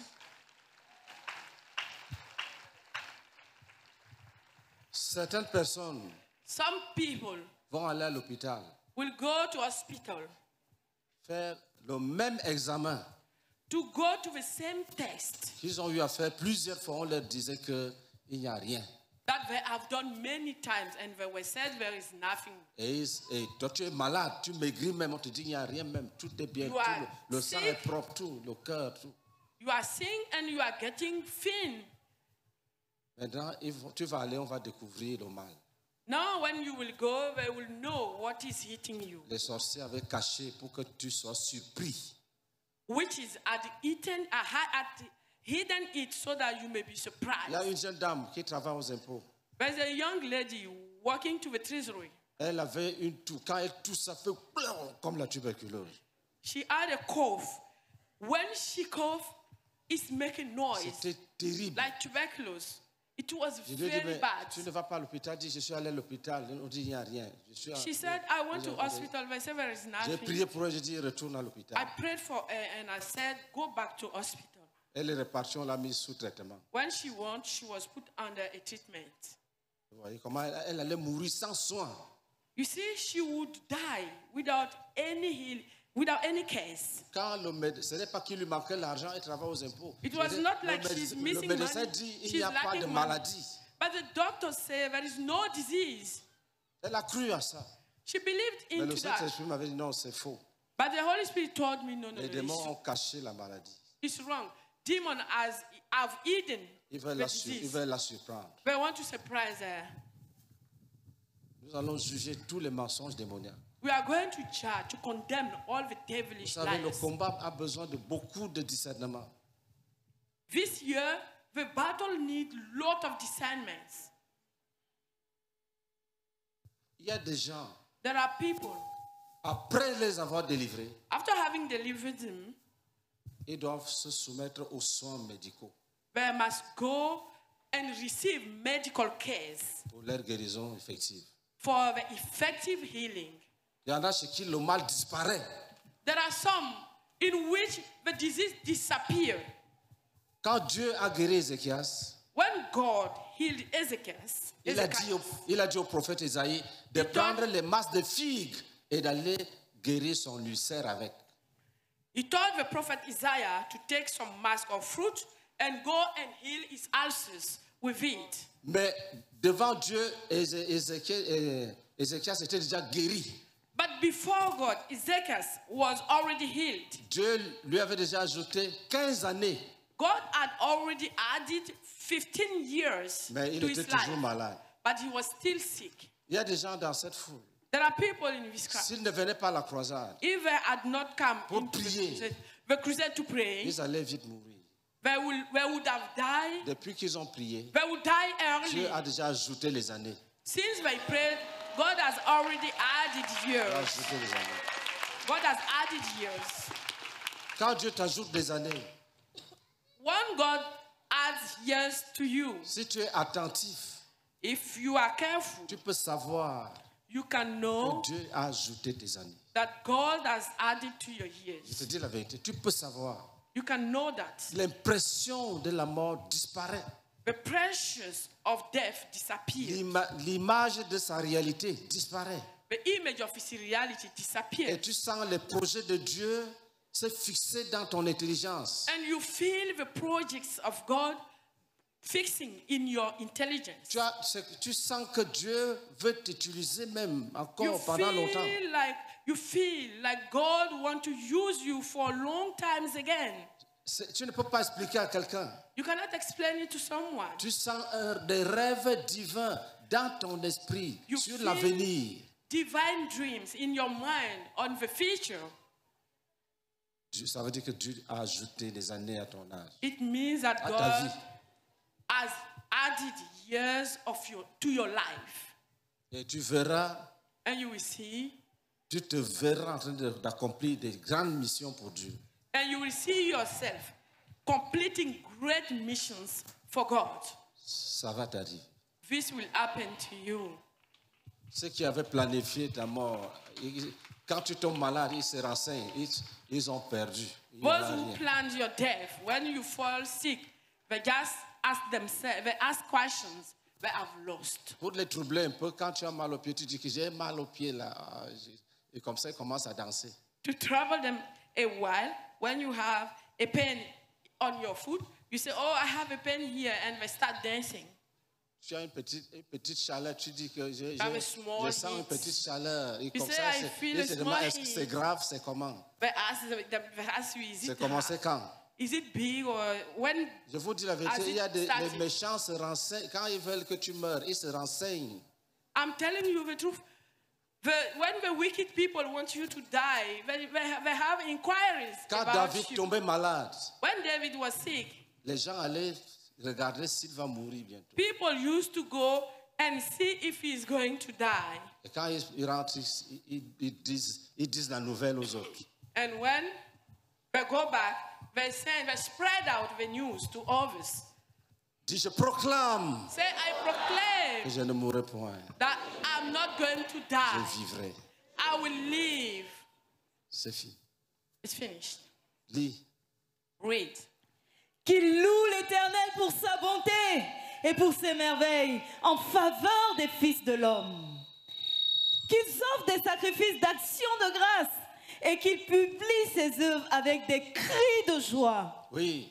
Certaines personnes Some people vont aller à l'hôpital, will go to hospital faire le même examen to go to the same test qu'ils ont eu à faire plusieurs fois. On leur disait qu'il n'y a rien. that they have done many times and they were said there is nothing. Et toi, tu es malade, tu maigris même, on te dit qu'il n'y a rien même, tout est bien, You tout, are le sang sick. est propre, tout, le cœur, tout. You are seeing and you are getting thin. Maintenant, tu vas aller, on va découvrir le mal. Now when you will go, they will know what is hitting you. Les sorciers avaient caché pour que tu sois surpris. Which is hidden it so that you may be Il y a surprised. une jeune dame qui travaille aux impôts. There's a young lady walking to the treasury. Elle avait une toux. Quand elle tousse, ça fait comme la tuberculose. She had a cough. When she coughed, it's making noise C'était terrible. like tuberculosis. It was Je lui ai dit, very mais bad. tu ne vas pas à l'hôpital. Elle dit, je suis allé à l'hôpital. On dit, il n'y a rien. She said, I went to hospital. They said there is J'ai nothing. prié pour elle, j'ai dit, retourne à I l'hôpital. prayed for her and I said, go back to hospital. Elle est repartie, on l'a mise sous traitement. When she went, she was put under a treatment. Vous voyez comment elle allait mourir sans soin. You see, she would die without any heal, without any case. Quand le médecin, ce n'est pas qu'il lui manquait l'argent, elle travaille aux impôts. It was Le not like médecin- she's le missing médecin money. dit, il She's n'y a pas de lacking money. maladie. But the doctors say there is no disease. Elle a cru à ça. She believed Mais le into that. Saint-Esprit m'avait dit, non, c'est faux. But the Holy Spirit told me, no, Les démons ont caché la maladie. it's wrong. Demon have eaten Ils the veulent la disease. surprendre. They want to surprise her. Nous allons juger tous les mensonges démoniaques. We are going to judge, to condemn all the Vous devilish savez, le lies. combat a besoin de beaucoup de discernement. This year, the battle needs a lot of discernments. Il y a des gens, There are people, après les avoir délivrés, after having delivered them, ils doivent se soumettre aux soins médicaux they must go and receive medical care pour leur guérison effective. for the effective healing. Il y en a chez qui le mal disparaît. There are some in which the disease disappeared. Quand Dieu a guéri Ézéchias, When God healed Ezekiel, il a dit au prophète Isaïe de prendre les masses de figues et d'aller guérir son ulcère avec. he told the prophet Isaiah to take some mask of fruit and go and heal his ulcers with it. Mais devant Dieu, Ézéchias était déjà guéri. But before God, Ezekiel was already healed. Dieu lui avait déjà ajouté 15 années, God had already added 15 years mais il to était his toujours life, malade. but he was still sick. Il y a des gens dans cette foule. There are people in this crowd. S'ils ne venaient pas à la croisade, If they had not come Pour into prier. the crusade to pray, ils allaient vite mourir. they would have died. Depuis qu'ils ont prié, They would die early. Dieu a déjà ajouté les années. Since they prayed, God has already added Il a years. ajouté les années. God has added years. Quand Dieu t'ajoute des années, When God adds years to you, si tu es attentif, if you are careful, tu peux savoir you can know que Dieu a ajouté des années. that God has added to your Je years. te dis la vérité, tu peux savoir. You can know that L'impression de la mort disparaît. the pressures of death disappear. L'image de sa réalité disparaît. The image of his reality Et disappears. tu sens les projets de Dieu se fixer dans ton intelligence. And you feel the projects of God fixing in your intelligence. Tu sens que Dieu veut t'utiliser même You encore pendant longtemps. feel like God wants to use you for long times again. Tu ne peux pas expliquer à quelqu'un. You cannot explain it to someone. Tu sens des rêves divins dans ton esprit You sur feel l'avenir. divine dreams in your mind on the future. Ça veut dire que Dieu a ajouté des années à ton âge. It means that À ta God vie. has added years to your life. Et tu verras, And you will see, tu te verras en train d'accomplir des grandes missions pour Dieu. and you will see yourself completing great missions for God. Ça va t'arriver. This will happen to you. Ceux qui avaient planifié ta mort, quand tu tombes malade, ils se renseignent, ils ont perdu. Il n'y Those aura who rien. planned your death, when you fall sick, they just ask themselves, they ask questions, they have lost. Pour les troubler un peu, quand tu as mal au pied, tu dis que j'ai mal au pied là. Et comme ça, ils commencent à danser. To trouble them a while, when you have a pain on your foot, you say, oh, I have a pain here, and they start dancing. Tu as une petite chaleur, tu dis que je Have a small sens une heat. petite chaleur. Et You comme say, ça, I feel ils a se small demandent, est-ce que heat. c'est grave, c'est comment? They ask you, is C'est it commencé hard? quand? Is it big or when? Je vous dis la vérité, As il y a it des started. les méchants se renseignent. Quand ils veulent que tu meurs, ils se renseignent. I'm telling you the truth. When the wicked people want you to die, they have inquiries Quand about David you. tombait malade, When David was sick, les gens allaient regarder s'il va mourir bientôt. people used to go and see if he's going to die. Et quand ils rentrent, ils disent la nouvelle aux autres. And when they go back, they spread out the news to others. Dis, je proclame Say, I que proclaim je ne mourrai point, that I'm not going to je die. vivrai. I will live. C'est fini. It's finished. Lis. Read. Qu'il loue l'Éternel pour sa bonté et pour ses merveilles en faveur des fils de l'homme. Qu'ils offrent des sacrifices d'action de grâce et qu'ils publient ses œuvres avec des cris de joie. Oui.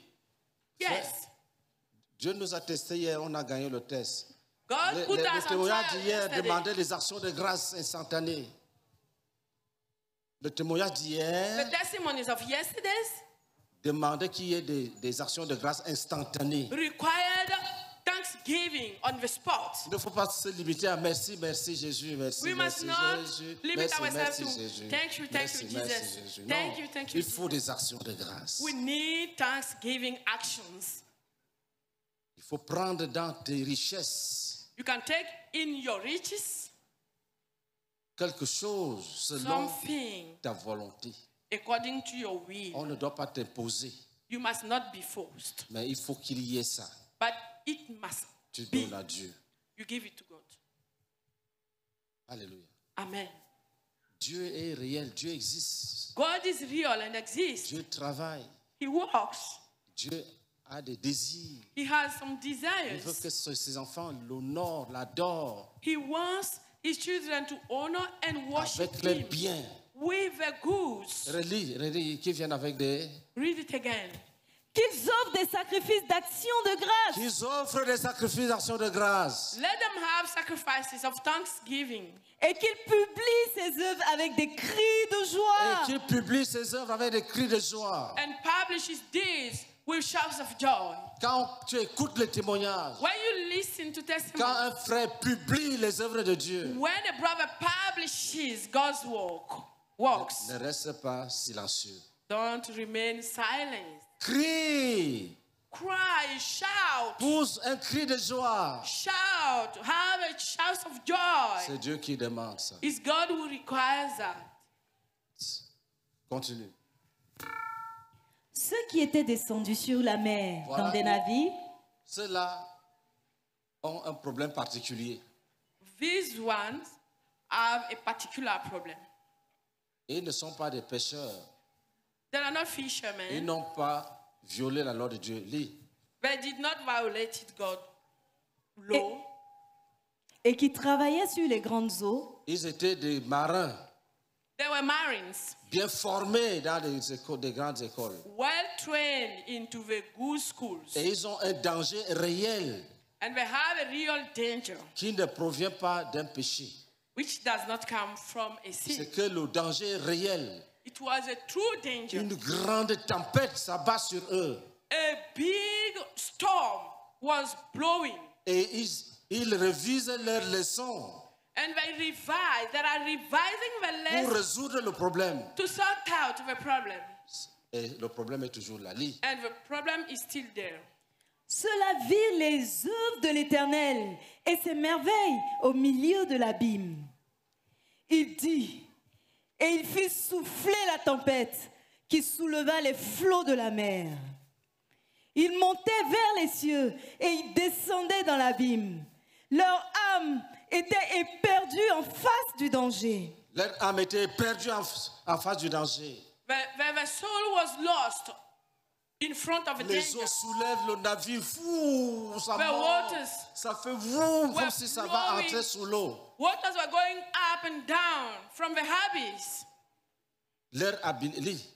Yes. Dieu nous a testé hier, on a gagné le test. God put Le us on témoignage trial d'hier yesterday. demandait des actions de grâce instantanées. Le témoignage The d'hier testimonies of yesterday's demandait qu'il y ait des actions de grâce instantanées. required thanksgiving on the spot. Il ne faut pas se limiter à merci, merci Jésus, merci, We must merci not Jésus, limit merci, ourselves merci to Jésus, thank you, merci, Jesus. merci Jésus. Thank Non, you, thank you, il faut des actions de grâce. We need thanksgiving actions. Il faut prendre dans tes richesses You can take in your riches quelque chose selon something ta volonté. according to your will. On ne doit pas t'imposer, You must not be forced, mais il faut qu'il y ait ça. but it must Tu be. donnes à Dieu. You give it to God. Alléluia. Amen. Dieu est réel, Dieu existe. God is real and exists. Dieu travaille. He works. Dieu a des désirs. He has some Il veut desires. que ses enfants l'honorent, l'adorent He wants his children to honor and worship avec les him biens. with the goods. Relis, qui viennent avec des... Read it again. Qu'ils offrent des sacrifices d'action de grâce. Qu'ils offrent des sacrifices d'action de grâce. Let them have sacrifices of thanksgiving Et qu'ils publient ses œuvres avec des cris de Et joie. qu'il publie ses œuvres avec des cris de joie. and publish his deeds with shouts of joy. Quand tu écoutes les témoignages, When you listen to quand testimony, un frère publie les œuvres de Dieu, when a brother publishes God's works, ne reste pas silencieux. don't remain silent. Crie, Cry, shout, pousse un cri de joie. shout, have a shout of joy. C'est Dieu qui demande ça. It's God who requires that. Continue. Ceux qui étaient descendus sur la mer Voilà. dans des navires Ceux-là ont un problème particulier. These ones have a particular problem. Ils ne sont pas des pécheurs. They are not Ils fishermen. n'ont pas violé la loi de Dieu. Lis. They did not violate God's law. et qui travaillaient sur les grandes eaux, Ils étaient des marins, They were marines, bien formés dans des grandes écoles. well trained into the good schools. Et ils ont un danger réel And they have a real danger, qui ne provient pas d'un péché. which does not come from a sin. C'est que le danger est réel. It was a true danger. Une grande tempête s'abat sur eux. A big storm was blowing. Et ils revisent leurs leçons And they are revising the pour lesson résoudre le problème. to sort out the problem. Et le problème est toujours là. Lis. And the problem is still there. ceux-là virent les œuvres de l'Éternel et ses merveilles au milieu de l'abîme. Il dit, et il fit souffler la tempête qui souleva les flots de la mer. Ils montaient vers les cieux et ils descendaient dans l'abîme. Leur âme était éperdue en face du danger. Leur âme était perdue en face du danger. The soul was lost in front of the Les danger. eaux soulèvent le navire, fou, ça The monte. waters Ça fait vous comme were si ça va blowing. entrer sous l'eau. Waters were going up and down from the abyss. Leur habileté.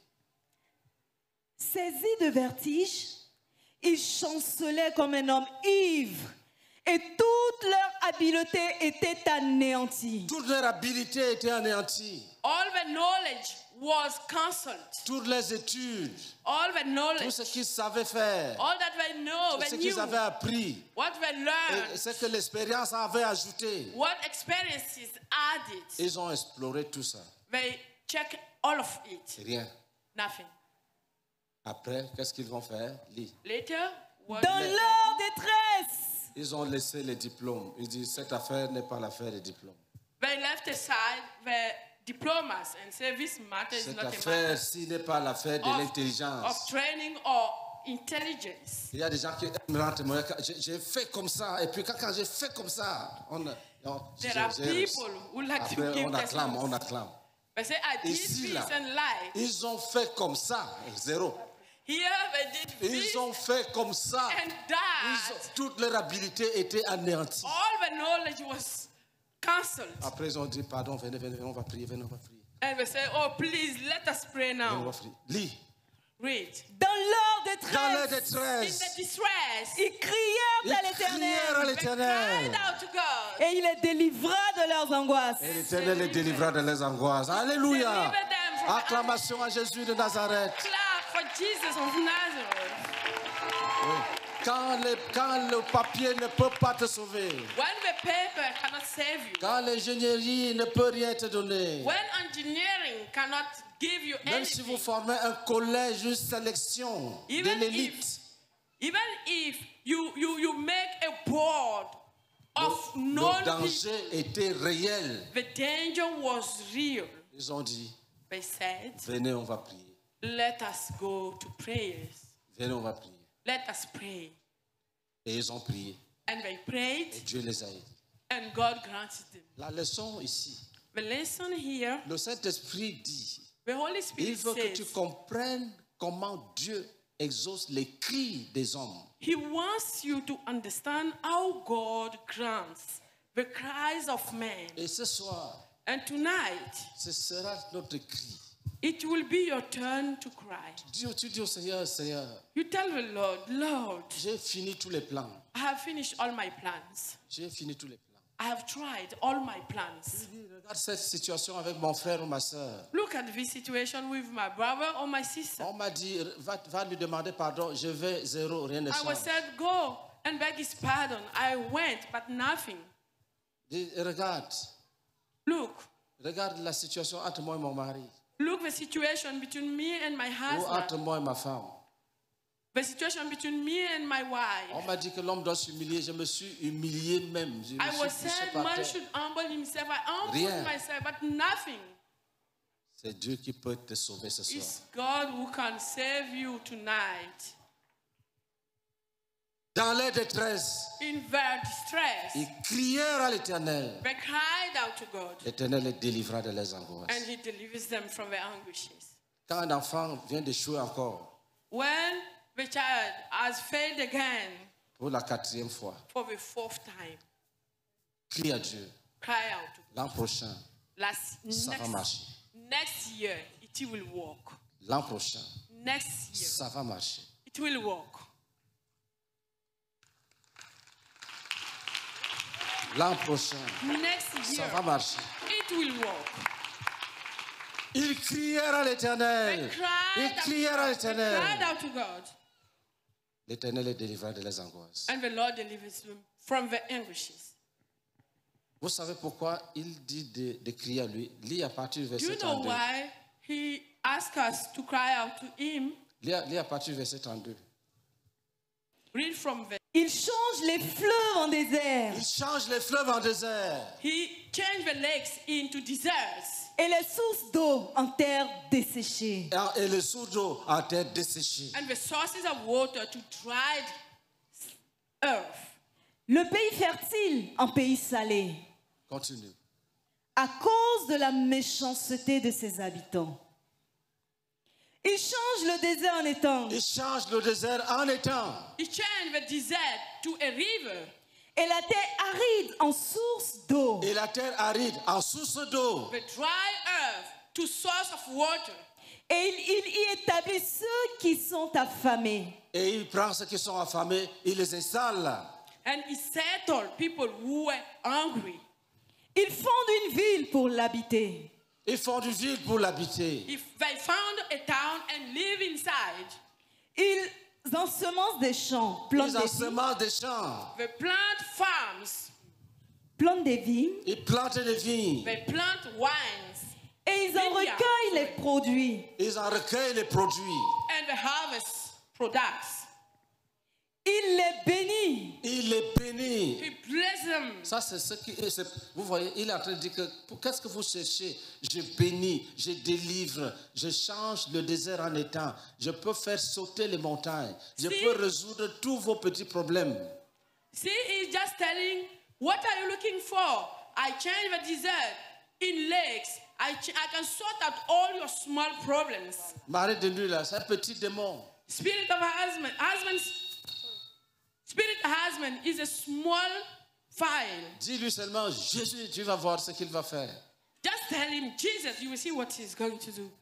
Saisis de vertige, ils chancelaient comme un homme ivre et toute leur habileté était anéantie. Toute leur habileté était anéantie. All the knowledge was cancelled. Toutes les études, All the tout knowledge, ce qu'ils savaient faire, all that they know, tout ce they qu'ils knew, avaient appris, what they et learned, ce que l'expérience avait ajouté. what experiences added. Ils ont exploré tout ça. They check all of it. Rien. Nothing. Après, qu'est-ce qu'ils vont faire? Lis. Later, what Dans leur détresse, Ils ont laissé les diplômes. Ils disent, cette affaire n'est pas l'affaire des diplômes. they left aside the diplomas and say this matter is Cette not a matter affaire-ci n'est pas l'affaire de of l'intelligence. training or intelligence. Il y a des gens qui me rendent témoignage. J'ai fait comme ça. Et puis quand j'ai fait comme ça, There are people who like to après, give on acclame, testimonies. on acclame. They say, I did Ici, this là, and lie. ils ont fait comme ça. Zéro. Here they did this Ils ont fait comme ça. and that. Toute leur habileté était anéantie. All the knowledge was cancelled. Après, ils ont dit, pardon, venez, on va prier, venez, on va prier. And they say, oh, please, let us pray Venez, on va now. prier. Lis. Read. dans leur Dans leur détresse, In détresse, the distress, ils crièrent ils à crièrent à l'Éternel they cried l'Éternel. out to God. et il les délivra de leurs angoisses. Et l'Éternel les délivra de leurs angoisses. Alléluia. Deliver them from Acclamation à Jésus de Nazareth. clap for Jesus of Nazareth. Oui. Quand le papier ne peut pas te sauver, When the paper cannot save you, quand l'ingénierie ne peut rien te donner, when engineering cannot give you même si vous anything, formez un collège, une sélection de even l'élite, if you make a board of le known people, danger était réel. the danger was real. Ils ont dit, They said, venez, on va prier. let us go to prayers. Venez, on va prier. Let us pray. Et ils ont prié. And they prayed, Et Dieu les a aidés. and God granted them. La leçon ici, The lesson here, le Saint-Esprit dit, the Holy il Spirit veut que tu says, comprennes comment Dieu exauce les cris des hommes. He wants you to understand how God grants the cries of men. Et ce soir, And tonight, ce sera notre cri. it will be your turn to cry. Tu dis au Seigneur, Seigneur, You tell the Lord, Lord, j'ai fini tous les plans. I have finished all my plans. J'ai fini tous les plans. I have tried all my plans. Regarde cette situation avec mon frère ou ma soeur. Look at this situation with my brother or my sister. On m'a dit, va lui demander pardon, je vais zéro, rien ne I was change. said, go and beg his pardon. I went, but nothing. Regarde, Look, la situation entre moi et mon mari. look the situation between me and my Ou entre husband. moi et ma femme. The situation between me and my On wife. m'a dit que l'homme doit s'humilier. Je me suis humilié même. Je me I suis was poussé said par man terre. should humble himself. I humbled Rien. myself, but nothing. C'est Dieu qui peut te sauver ce soir. It's God who can save you tonight. Dans les détresses, In their distress, ils crièrent à l'Éternel. they cried out to God, L'Éternel les délivra de leurs angoisses. and He delivers them from their anguishes. Quand un enfant vient d'échouer encore When the child has failed again pour la 4e fois, for the 4th time, crie à Dieu. cry out to God. L'an prochain, ça va marcher. Next year, it will work. L'an prochain, Next year, ça va marcher. it will work. L'an prochain, Next ça year, va marcher. it will work. Ils crièrent à They l'Éternel. Ils crièrent à cried l'Éternel. out to God, L'Éternel les délivra de leurs angoisses. and the Lord delivers them from the anguishes. Vous savez pourquoi il dit de crier à lui? Lis à partir du Do verset you know 32. why He asked us to cry out to Him? Lis à partir du verset 32. Read from the. Il change les fleuves en désert Il change les fleuves en désert He changed the lakes into deserts et les sources d'eau en terre desséchée. et les sources d'eau en terre desséchée. and the sources of water to dried earth. Le pays fertile en pays salé Continue. à cause de la méchanceté de ses habitants. Il change le désert en étang Il change le désert en étang He changed the desert to a river et la terre aride en source d'eau. et la terre aride en source d'eau. the dry earth to source of water. Et il y établit ceux qui sont affamés. Et il prend ceux qui sont affamés, il les installe. And he settled people who were hungry. Il fonde une ville pour l'habiter. Ils font du ville pour l'habiter. If they found a town and live inside, Ils ensemencent des champs, plantent Ils des vignes, ensemencent des champs. they plant farms, plantent des vignes Ils plantent des vignes. they plant wines, et ils en Vineyard. recueillent les produits. Ils en recueillent les produits. and they harvest products. Il les bénit. Il les bénit. He bless them. Ça, c'est ce qui. Vous voyez, il est en train de dire que qu'est-ce que vous cherchez? Je bénis, je délivre, je change le désert en étang. Je peux faire sauter les montagnes. Je Si. peux résoudre tous vos petits problèmes. See, he's just telling, what are you looking for? I change the desert in lakes. I can sort out all your small problems. Marie de nuit, là, c'est un petit démon. Spirit of husband is a small file. Dis-lui seulement, Jésus, tu vas voir ce qu'il va faire. Just tell him, Jesus, you will see what he's going to do.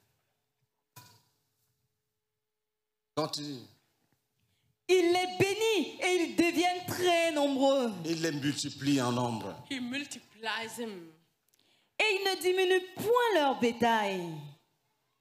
Continue. Il les bénit et ils deviennent très nombreux. Il les multiplie en nombre. He multiplies them. Et ils ne diminuent point leur bétail.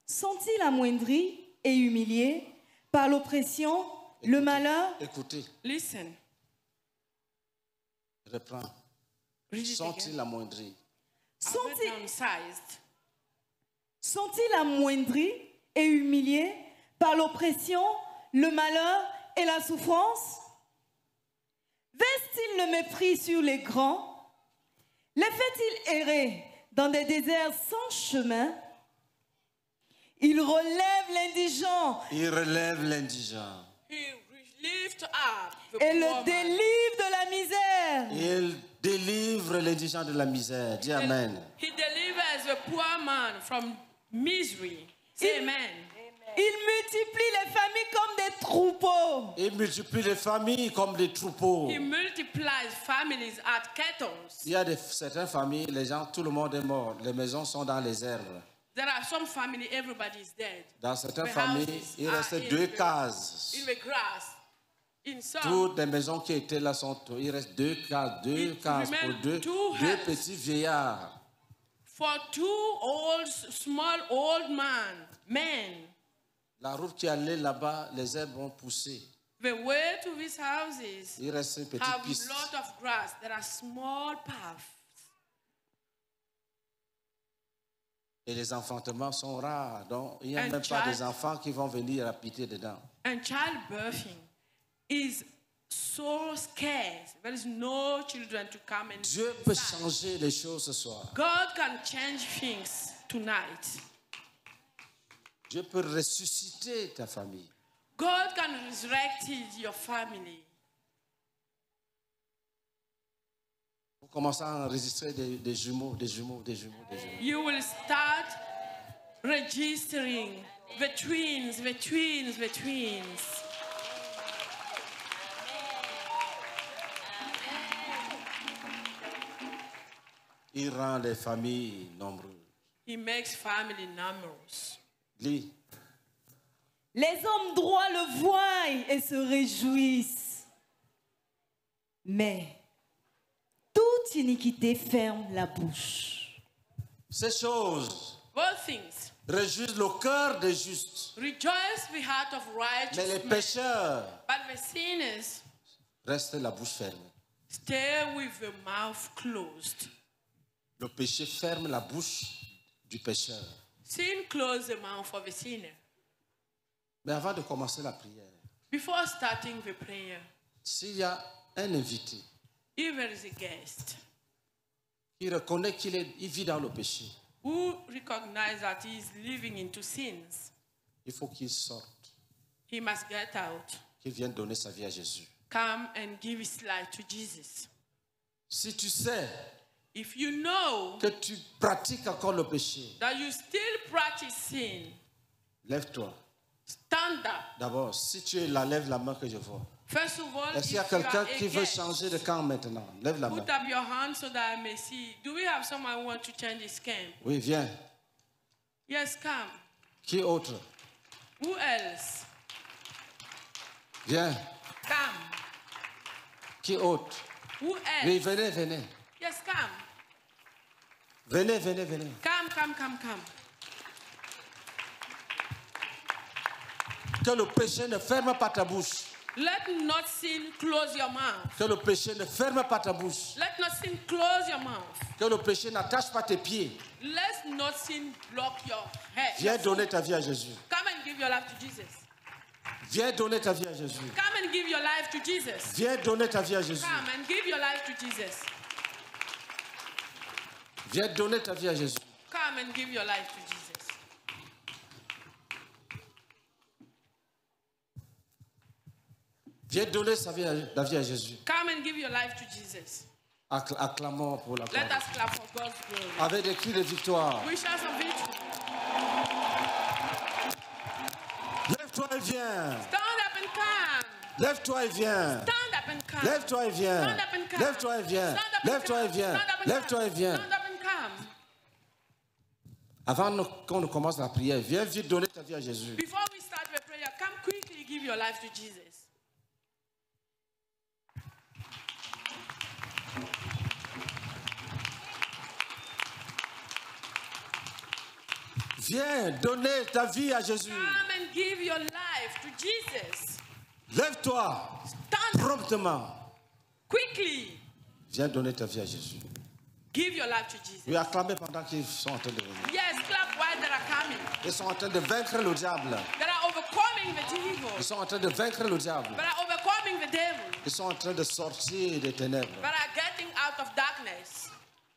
Sont-ils amoindris et humiliés par l'oppression, le malheur? Écoutez, Listen. reprends. Read it Sont-ils again. amoindris? Sont-ils Downsized. sont-ils amoindris et humiliés par l'oppression, le malheur et la souffrance? Versent-ils le mépris sur les grands? Les fait-il errer dans des déserts sans chemin? Il relève l'indigent Il relève l'indigent. He lift up the et poor le man. délivre de la misère. Il délivre l'indigent de la misère. Dis Amen. He delivers the poor man from misery. Say amen. Il multiplie les familles comme des troupeaux. Il multiplie les familles comme des troupeaux. He multiplies families at cattle. Il y a certaines familles, les gens, tout le monde est mort. Les maisons sont dans les herbes. There are some family, everybody is dead. Dans certaines The familles, houses il are reste in deux the- cases. In the grass. In some, Toutes les maisons qui étaient là sont. Il reste deux cases It pour remains deux two huts. petits vieillards. for two small old men, La route qui allait là-bas, les herbes ont poussé. the way to these houses Il reste une petite have piste. a lot of grass. There are small paths. Et les enfantements sont rares. Donc, il n'y a And même pas child- des enfants qui vont venir habiter dedans. And childbirthing is so scarce. There is no children to come and Dieu peut changer les choses ce soir. God can change things tonight. Dieu peut ressusciter ta famille. God can resurrect your family. Vous commencez à enregistrer des jumeaux. You will start registering the twins. Il rend les familles nombreuses. He makes family numerous. Lis. Les hommes droits le voient et se réjouissent. Mais toute iniquité ferme la bouche. Ces choses Both things. réjouissent le cœur des justes. Rejoice the heart of Mais les righteous men, pécheurs but the sinners restent la bouche ferme. stay with the mouth closed. Le péché ferme la bouche du pécheur. Sin closes the mouth of the sinner. Mais avant de commencer la prière, Before starting the prayer, s'il y a un invité if there is a guest qui reconnaît qu'il vit dans le péché, who recognizes that he is living into sins, il faut qu'il sorte, he must get out, qu'il vienne donner sa vie à Jésus. come and give his life to Jesus. Si tu sais If you know que tu pratiques encore le péché, that you still practice sin, lève-toi. stand up. D'abord, si tu es là, lève la main que je vois. First of all, Est-ce if qu'il y a you quelqu'un are qui veut against, changer de camp maintenant? Lève la main. put up your hand so that I may see. Do we have someone who wants to change his camp? Oui, viens. Yes, come. Qui autre? Who else? Viens. Come. Qui autre? Who else? Oui, venez. Yes, come. Venez. Come. Que le péché ne ferme pas ta bouche. Let not sin close your mouth. Que le péché ne ferme pas ta bouche. Let not sin close your mouth. Que le péché n'attache pas tes pieds. Let not sin block your head. Viens your foot. donner ta vie à Jésus. Come and give your life to Jesus. Viens donner ta vie à Jésus. Come and give your life to Jesus. Viens donner ta vie à Jésus. Come and give your life to Jesus. Viens donner ta vie à Jésus. Come and give your life to Jesus. Viens donner la vie à Jésus. Come and give your life to Jesus. Acclamons pour la Let gloire. us clap for God's glory. Avec des cris de victoire. We shall some victory. Lève-toi et viens. Stand up and come. Lève-toi et viens. Stand up and come. Lève-toi et viens. Stand up and come. Lève-toi et viens. Stand up and Lève-toi et come. viens. Stand up and Lève-toi come. et viens. Stand up and come. Avant qu'on ne commence la prière, viens vite donner ta vie à Jésus. Before we start the prayer, come quickly give your life to Jesus. Viens donner ta vie à Jésus. Come and give your life to Jesus. Lève-toi Stand up promptement. quickly. Viens donner ta vie à Jésus. Give your life to Jesus. Oui, acclamez pendant qu'ils sont en train de venir. Yes, clap while they are coming. Ils sont en train de vaincre le diable. They are overcoming the evil. Ils sont en train de vaincre le diable. But are overcoming the devil. Ils sont en train de sortir des ténèbres. But are getting out of darkness.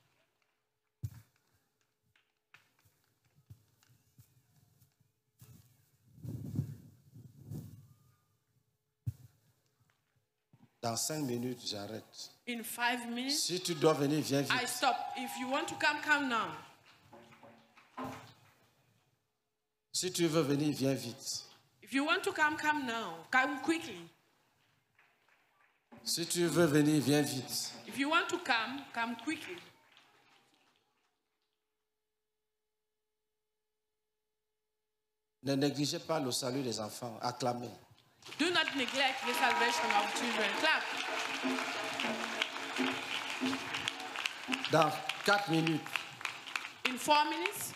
Dans 5 minutes, j'arrête. In 5 minutes, Si tu dois venir, viens I vite. stop. If you want to come, come now. Si tu veux venir, viens vite. If you want to come, come now. Come quickly. Si tu veux venir, viens vite. If you want to come, come quickly. Ne négligez pas le salut des enfants. Acclamez. Do not neglect the salvation of children. Clap. Dans 4 minutes, In 4 minutes.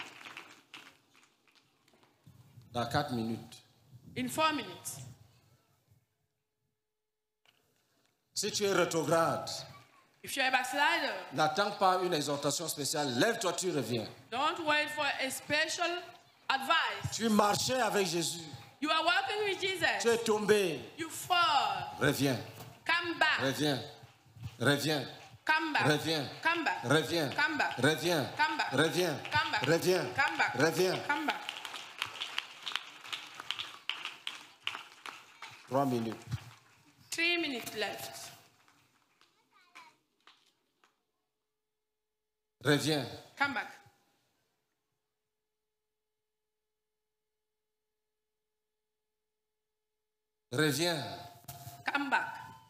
dans 4 minutes. In 4 minutes. Si tu es rétrograde, If you're a backslider, n'attends pas une exhortation spéciale. Lève-toi, tu reviens. don't wait for a special advice. Tu marchais avec Jésus. You are walking with Tu Jesus. es tombé. You fall. Reviens, Come back. reviens, reviens, Come back. reviens, Come back. reviens, Come back. reviens, Come back. reviens, Come back. reviens, Come back. reviens. Come back. 3 minutes. 3 minutes left. Reviens. Come back. Reviens. Come back.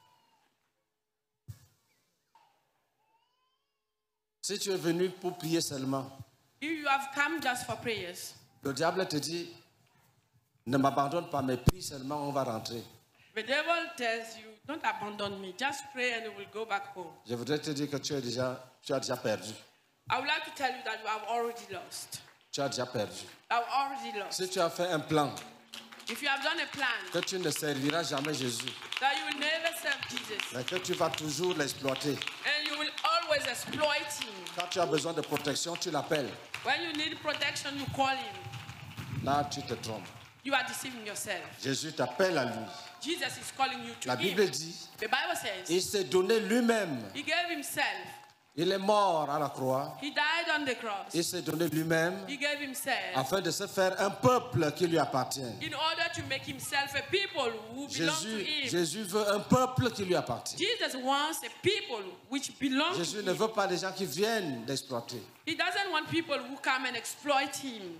Si tu es venu pour prier seulement, If you have come just for prayers, le diable te dit, ne m'abandonne pas, mais prie seulement, on va rentrer. the devil tells you, don't abandon me. Just pray and you will go back home. Je voudrais te dire que tu as déjà perdu. I would like to tell you that you have already lost. Tu as déjà perdu. You have already lost. Si tu as fait un plan If you have done a plan que tu ne serviras jamais Jésus, that you will never serve Jesus mais que tu vas toujours l'exploiter. and you will always exploit him. Quand tu as besoin de protection, tu l'appelles. When you need protection, you call him. Là, tu te trompes. You are deceiving yourself. Jésus t'appelle à lui. Jesus is calling you to La him. Bible dit, The Bible says il s'est donné lui-même. he gave himself. Il est mort à la croix. He died on the cross. Il s'est donné lui-même He gave himself afin de se faire un peuple qui lui appartient. in order to make himself a people who belong to him. Jésus veut un peuple qui lui appartient. Jesus wants a people which belong Jésus to ne him. veut pas des gens qui viennent l'exploiter. He doesn't want people who come and exploit him.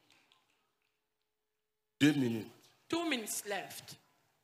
2 minutes. 2 minutes left.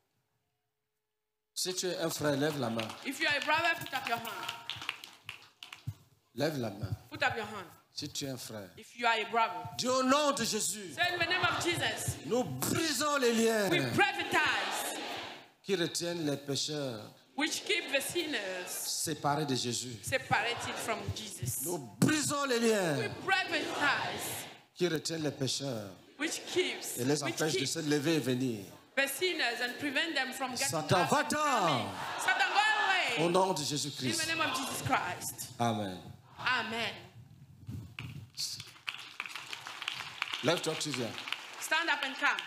Si tu es un frère, lève la main. If you are a brother, put up your hand. Lève la main. Put up your hand. Si tu es un frère. If you are a brother. Dis au nom de Jésus, Say in the name of Jesus, nous brisons les liens we break the ties qui retiennent les pécheurs which keep the sinners séparés de Jésus. separated from Jesus. Nous brisons les liens We break the ties qui retiennent les pécheurs which keeps et les empêchent de se lever et venir. the sinners and prevent them from getting Satan, up and va-t'en. coming. Satan, go Au away. nom de In the Jésus-Christ. name of Jesus Christ. Amen. Amen. Lève-toi, tu viens. Stand up and come.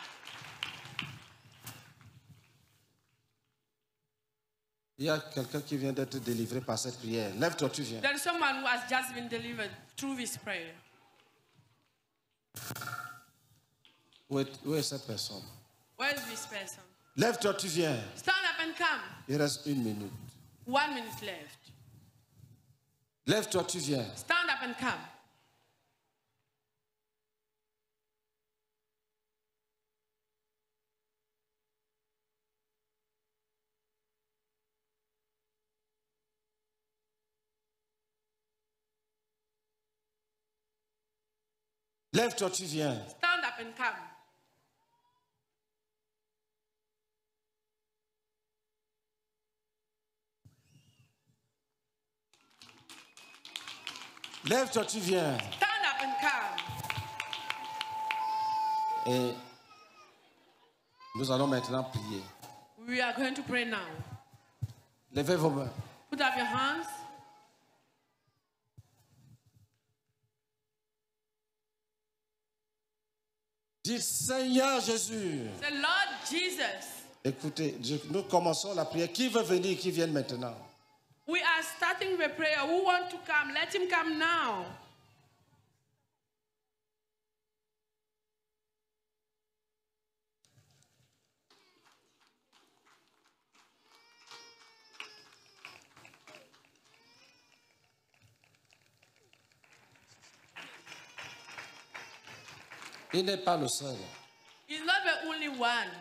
Il y a quelqu'un qui vient d'être délivré par cette prière. Lève-toi, tu viens. There is someone who has just been delivered through this prayer. Où est cette personne? Where is this person? Lève-toi, tu viens. Stand up and come. Il reste 1 minute. 1 minute left. Lève-toi, tu viens. Stand up and come. Lève-toi, tu viens. Stand up and come. Lève-toi, tu viens. Stand up and come. Et nous allons maintenant prier. We are going to pray now. Levez vos mains. Put up your hands. Dites Seigneur Jésus. Say, Lord Jesus. Écoutez, nous commençons la prière. Qui veut venir, qui vienne maintenant? We are starting the prayer. Who want to come? Let him come now. Il n'est pas le seul. He's not the only one.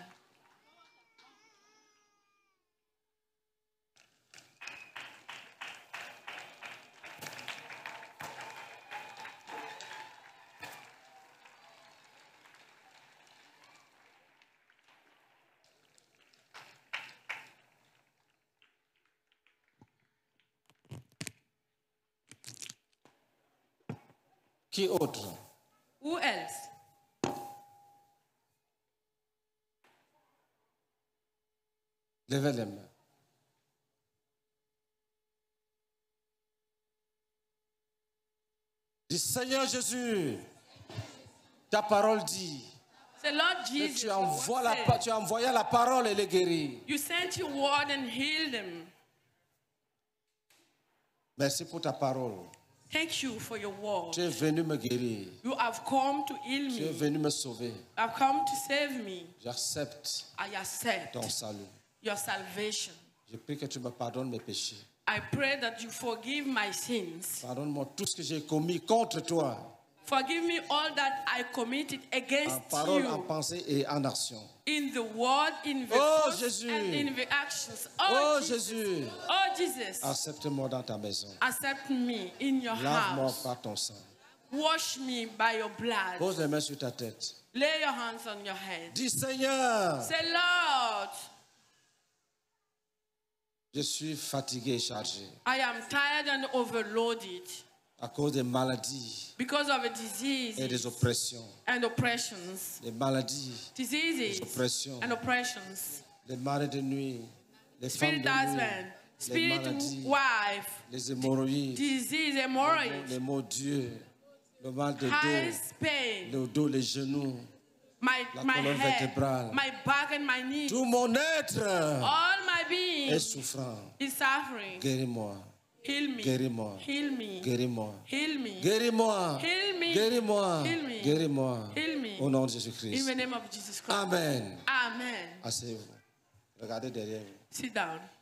Qui autre? Who else? Levez les mains. Dis Seigneur Jésus, ta parole dit Say, Lord que Jesus, tu your word said, as envoyé la parole et les guéris. you sent your word and healed them. Merci pour ta parole. Thank you for your word. Tu es venu me guérir. You have come to heal Tu es me. venu me sauver. You have come to save me. J'accepte I accept ton salut. your salvation. Je prie que tu me pardonnes mes péchés. I pray that you forgive my sins. Pardonne-moi tout ce que j'ai commis contre toi, Forgive me all that I committed en against parole, en you pensée et en action. in the word, in the Oh, thoughts, Jésus. and in the actions. Oh Jesus. Jésus, Oh Jesus, accepte-moi dans ta maison. accept me in your Lave-moi house. par ton sang. Wash me by your blood. Pose les mains sur ta tête. Lay your hands on your head. Dis Seigneur, Say, Lord, je suis fatigué et chargé I am tired and overloaded à cause des maladies because of the et des diseases oppressions. and oppressions. Les maladies, Diseases oppressions, and oppressions. les maris de nuit, les femmes Spirit de husband, nuit, les spirit maladies, wife, les hémorroïdes, disease, hemorrhage, les maux d'yeux, le mal de high dos, pain, le dos, les genoux, my colonne head, vertébrale. my back and my knees. tout mon être All my est being souffrant. is suffering. Guéris-moi, Heal me. guéris-moi, Heal me. guéris-moi, Heal me. guéris-moi, Heal me. guéris-moi, Heal me. guéris-moi. Heal me. Au nom de In Jésus-Christ. the name of Jesus Christ. Amen. Amen. Asseyez-vous. Regardez derrière vous. Sit down.